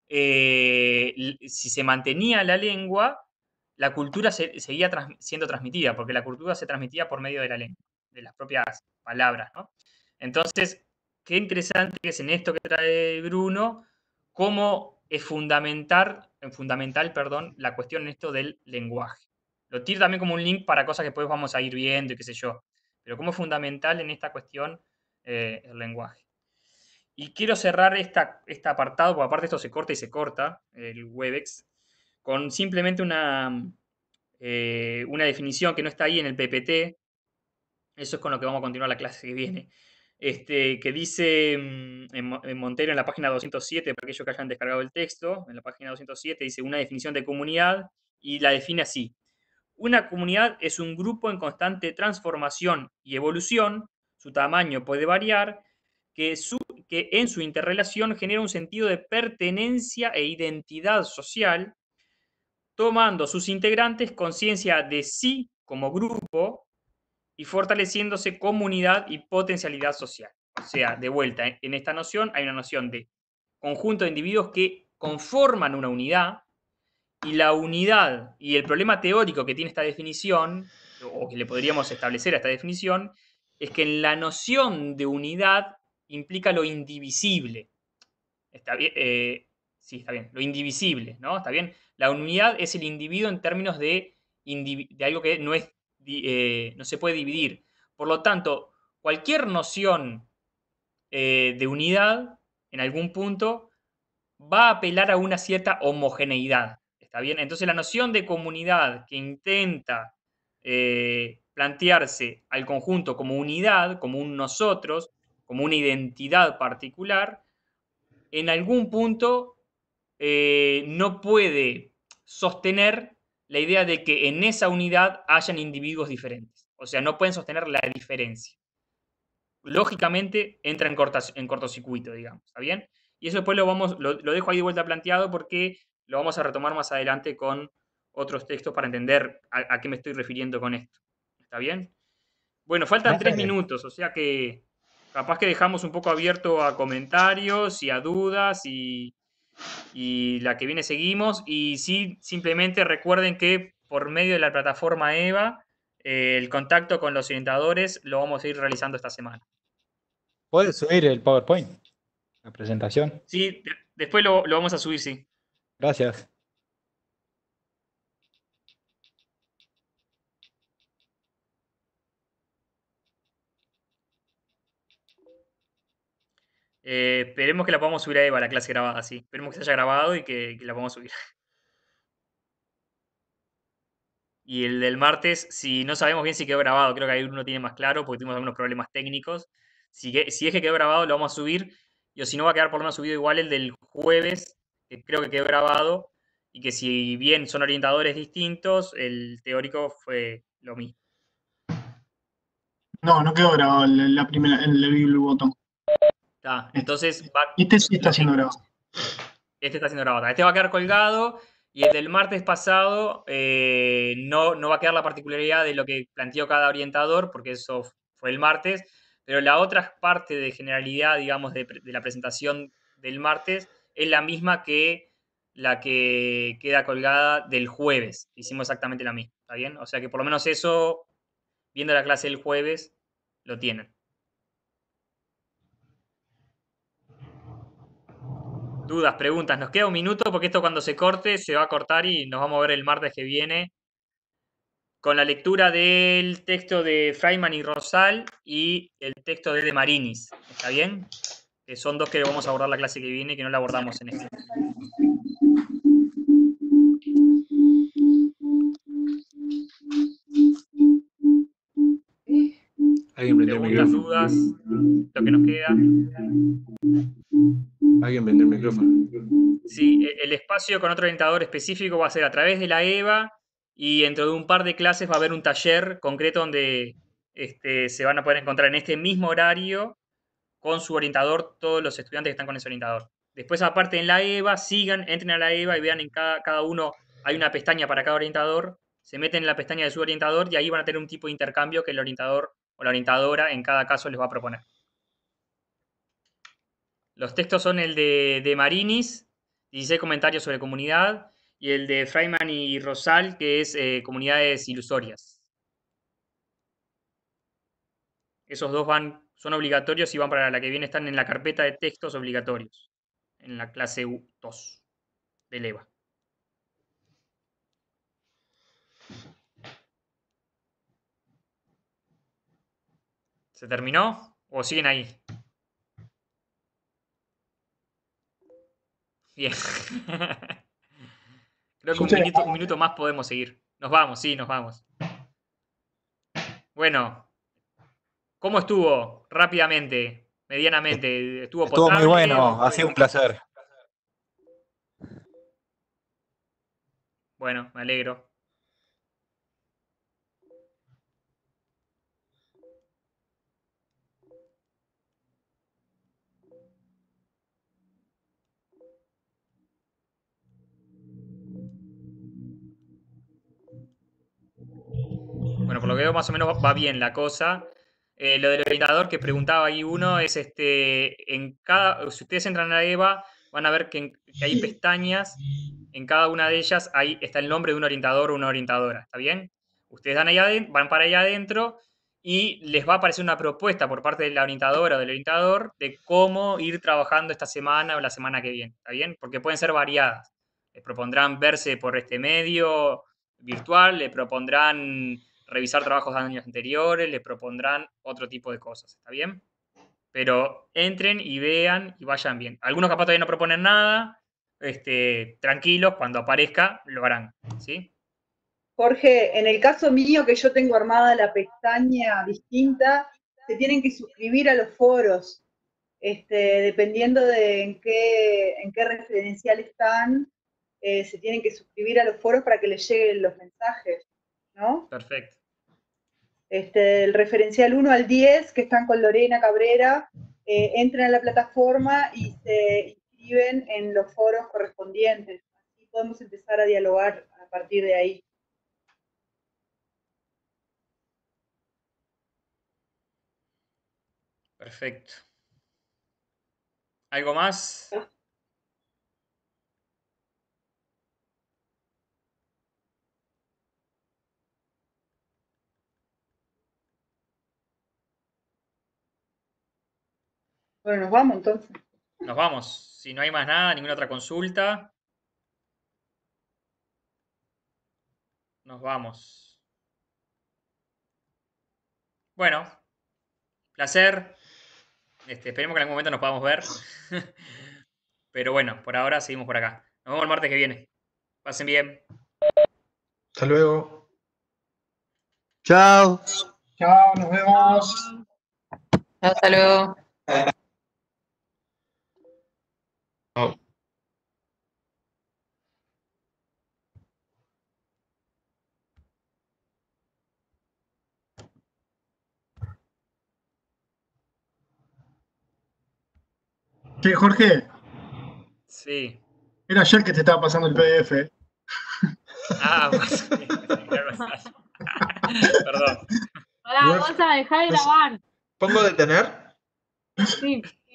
eh, l- si se mantenía la lengua, la cultura se- seguía trans- siendo transmitida, porque la cultura se transmitía por medio de la lengua, de las propias palabras, ¿no? Entonces, qué interesante que es en esto que trae Bruno, cómo es fundamental, fundamental perdón, la cuestión en esto del lenguaje. Lo tiro también como un link para cosas que después vamos a ir viendo y qué sé yo, pero cómo es fundamental en esta cuestión eh, el lenguaje. Y quiero cerrar esta, este apartado, porque aparte esto se corta y se corta, el Webex, con simplemente una, eh, una definición que no está ahí en el P P T. Eso es con lo que vamos a continuar la clase que viene. Este, que dice mm, en, en Montero en la página doscientos siete, para aquellos que hayan descargado el texto, en la página doscientos siete dice una definición de comunidad y la define así. Una comunidad es un grupo en constante transformación y evolución, su tamaño puede variar, que, su, que en su interrelación genera un sentido de pertenencia e identidad social, tomando sus integrantes conciencia de sí como grupo y fortaleciéndose comunidad y potencialidad social. O sea, de vuelta, en esta noción hay una noción de conjunto de individuos que conforman una unidad, y la unidad y el problema teórico que tiene esta definición, o que le podríamos establecer a esta definición, es que en la noción de unidad implica lo indivisible. Está bien, eh, sí, está bien, lo indivisible, ¿no? Está bien. La unidad es el individuo en términos de, de algo que no, es, eh, no se puede dividir. Por lo tanto, cualquier noción eh, de unidad, en algún punto, va a apelar a una cierta homogeneidad. ¿Está bien? Entonces la noción de comunidad que intenta eh, plantearse al conjunto como unidad, como un nosotros, como una identidad particular, en algún punto eh, no puede sostener la idea de que en esa unidad hayan individuos diferentes. O sea, no pueden sostener la diferencia. Lógicamente entra en, cortas, en cortocircuito, digamos, ¿está bien? Y eso después lo, vamos, lo, lo dejo ahí de vuelta planteado porque lo vamos a retomar más adelante con otros textos para entender a, a qué me estoy refiriendo con esto. ¿Está bien? Bueno, faltan tres Profe, minutos, o sea que capaz que dejamos un poco abierto a comentarios y a dudas y, y la que viene seguimos. Y sí, simplemente recuerden que por medio de la plataforma EVA, eh, el contacto con los orientadores lo vamos a ir realizando esta semana. ¿puedes subir el PowerPoint? La presentación. Sí, de- después lo, lo vamos a subir, sí. Gracias. Eh, esperemos que la podamos subir a Eva, la clase grabada, sí. Esperemos que se haya grabado y que, que la podamos subir. Y el del martes, si no sabemos bien si quedó grabado, creo que ahí uno tiene más claro, porque tuvimos algunos problemas técnicos. Si, que- si es que quedó grabado, lo vamos a subir. Y o si no, va a quedar por lo menos subido igual el del jueves, que creo que quedó grabado. Y que si bien son orientadores distintos, el teórico fue lo mismo. No, no quedó grabado el- la primera, el, el Blue Button. Está. Este, Entonces, va, este sí está lo que, siendo grabado. este está siendo grabado. Este va a quedar colgado y el del martes pasado eh, no, no va a quedar la particularidad de lo que planteó cada orientador, porque eso fue el martes, pero la otra parte de generalidad, digamos, de, pre- de la presentación del martes es la misma que la que queda colgada del jueves. Hicimos exactamente la misma, ¿está bien? O sea que por lo menos eso, viendo la clase del jueves, lo tienen. Dudas, preguntas. Nos queda un minuto porque esto cuando se corte se va a cortar y nos vamos a ver el martes que viene con la lectura del texto de Freiman y Rosal y el texto de De Marinis. ¿Está bien? Que son dos que vamos a abordar la clase que viene y que no la abordamos en esta. Alguien prendió el Preguntas, micrófono. dudas, lo que nos queda. Alguien prendió el micrófono. Sí, e- el espacio con otro orientador específico va a ser a través de la EVA y dentro de un par de clases va a haber un taller concreto donde este, se van a poder encontrar en este mismo horario con su orientador todos los estudiantes que están con ese orientador. Después, aparte, en la EVA, sigan, entren a la EVA y vean en cada, cada uno, hay una pestaña para cada orientador, se meten en la pestaña de su orientador y ahí van a tener un tipo de intercambio que el orientador o la orientadora en cada caso les va a proponer. Los textos son el de, de Marinis, dieciséis comentarios sobre comunidad, y el de Freiman y Rosal, que es eh, comunidades ilusorias. Esos dos van, son obligatorios y van para la que viene, están en la carpeta de textos obligatorios, en la clase dos del EVA. ¿Se terminó? ¿O siguen ahí? Bien. Creo que Yo un estoy minuto, un acá. minuto más podemos seguir. Nos vamos, sí, nos vamos. Bueno, ¿cómo estuvo? Rápidamente, medianamente. ¿Estuvo Estuvo muy potable o bueno, ha fue...? sido un placer. Bueno, me alegro. Bueno, por lo que veo más o menos va bien la cosa. Eh, lo del orientador que preguntaba ahí uno es este, en cada, si ustedes entran a EVA, van a ver que, en- que hay pestañas, en cada una de ellas ahí está el nombre de un orientador o una orientadora, ¿está bien? Ustedes dan ahí aden- van para allá adentro y les va a aparecer una propuesta por parte de la orientadora o del orientador de cómo ir trabajando esta semana o la semana que viene, ¿está bien? Porque pueden ser variadas. Les propondrán verse por este medio virtual, le propondrán revisar trabajos de años anteriores, le propondrán otro tipo de cosas, ¿está bien? Pero entren y vean y vayan bien. Algunos capaz todavía no proponen nada, este, tranquilos, cuando aparezca lo harán, ¿sí? Jorge, en el caso mío que yo tengo armada la pestaña distinta, se tienen que suscribir a los foros, este, dependiendo de en qué, en qué referencial están, eh, se tienen que suscribir a los foros para que les lleguen los mensajes, ¿no? Perfecto. Este, el referencial uno al diez, que están con Lorena Cabrera, eh, entran a la plataforma y se inscriben en los foros correspondientes. Así podemos empezar a dialogar a partir de ahí. Perfecto. ¿Algo más? Bueno, nos vamos entonces. Nos vamos. Si no hay más nada, ninguna otra consulta, nos vamos. Bueno, placer. Este, esperemos que en algún momento nos podamos ver. Pero bueno, por ahora seguimos por acá. Nos vemos el martes que viene. Pasen bien. Hasta luego. Chao. Chao, nos vemos. Hasta luego. Chao. Che, Jorge, Sí. era yo el que te estaba pasando el P D F. Ah, pues, perdón. Pará, vamos a dejar de grabar. ¿Pongo detener? Sí.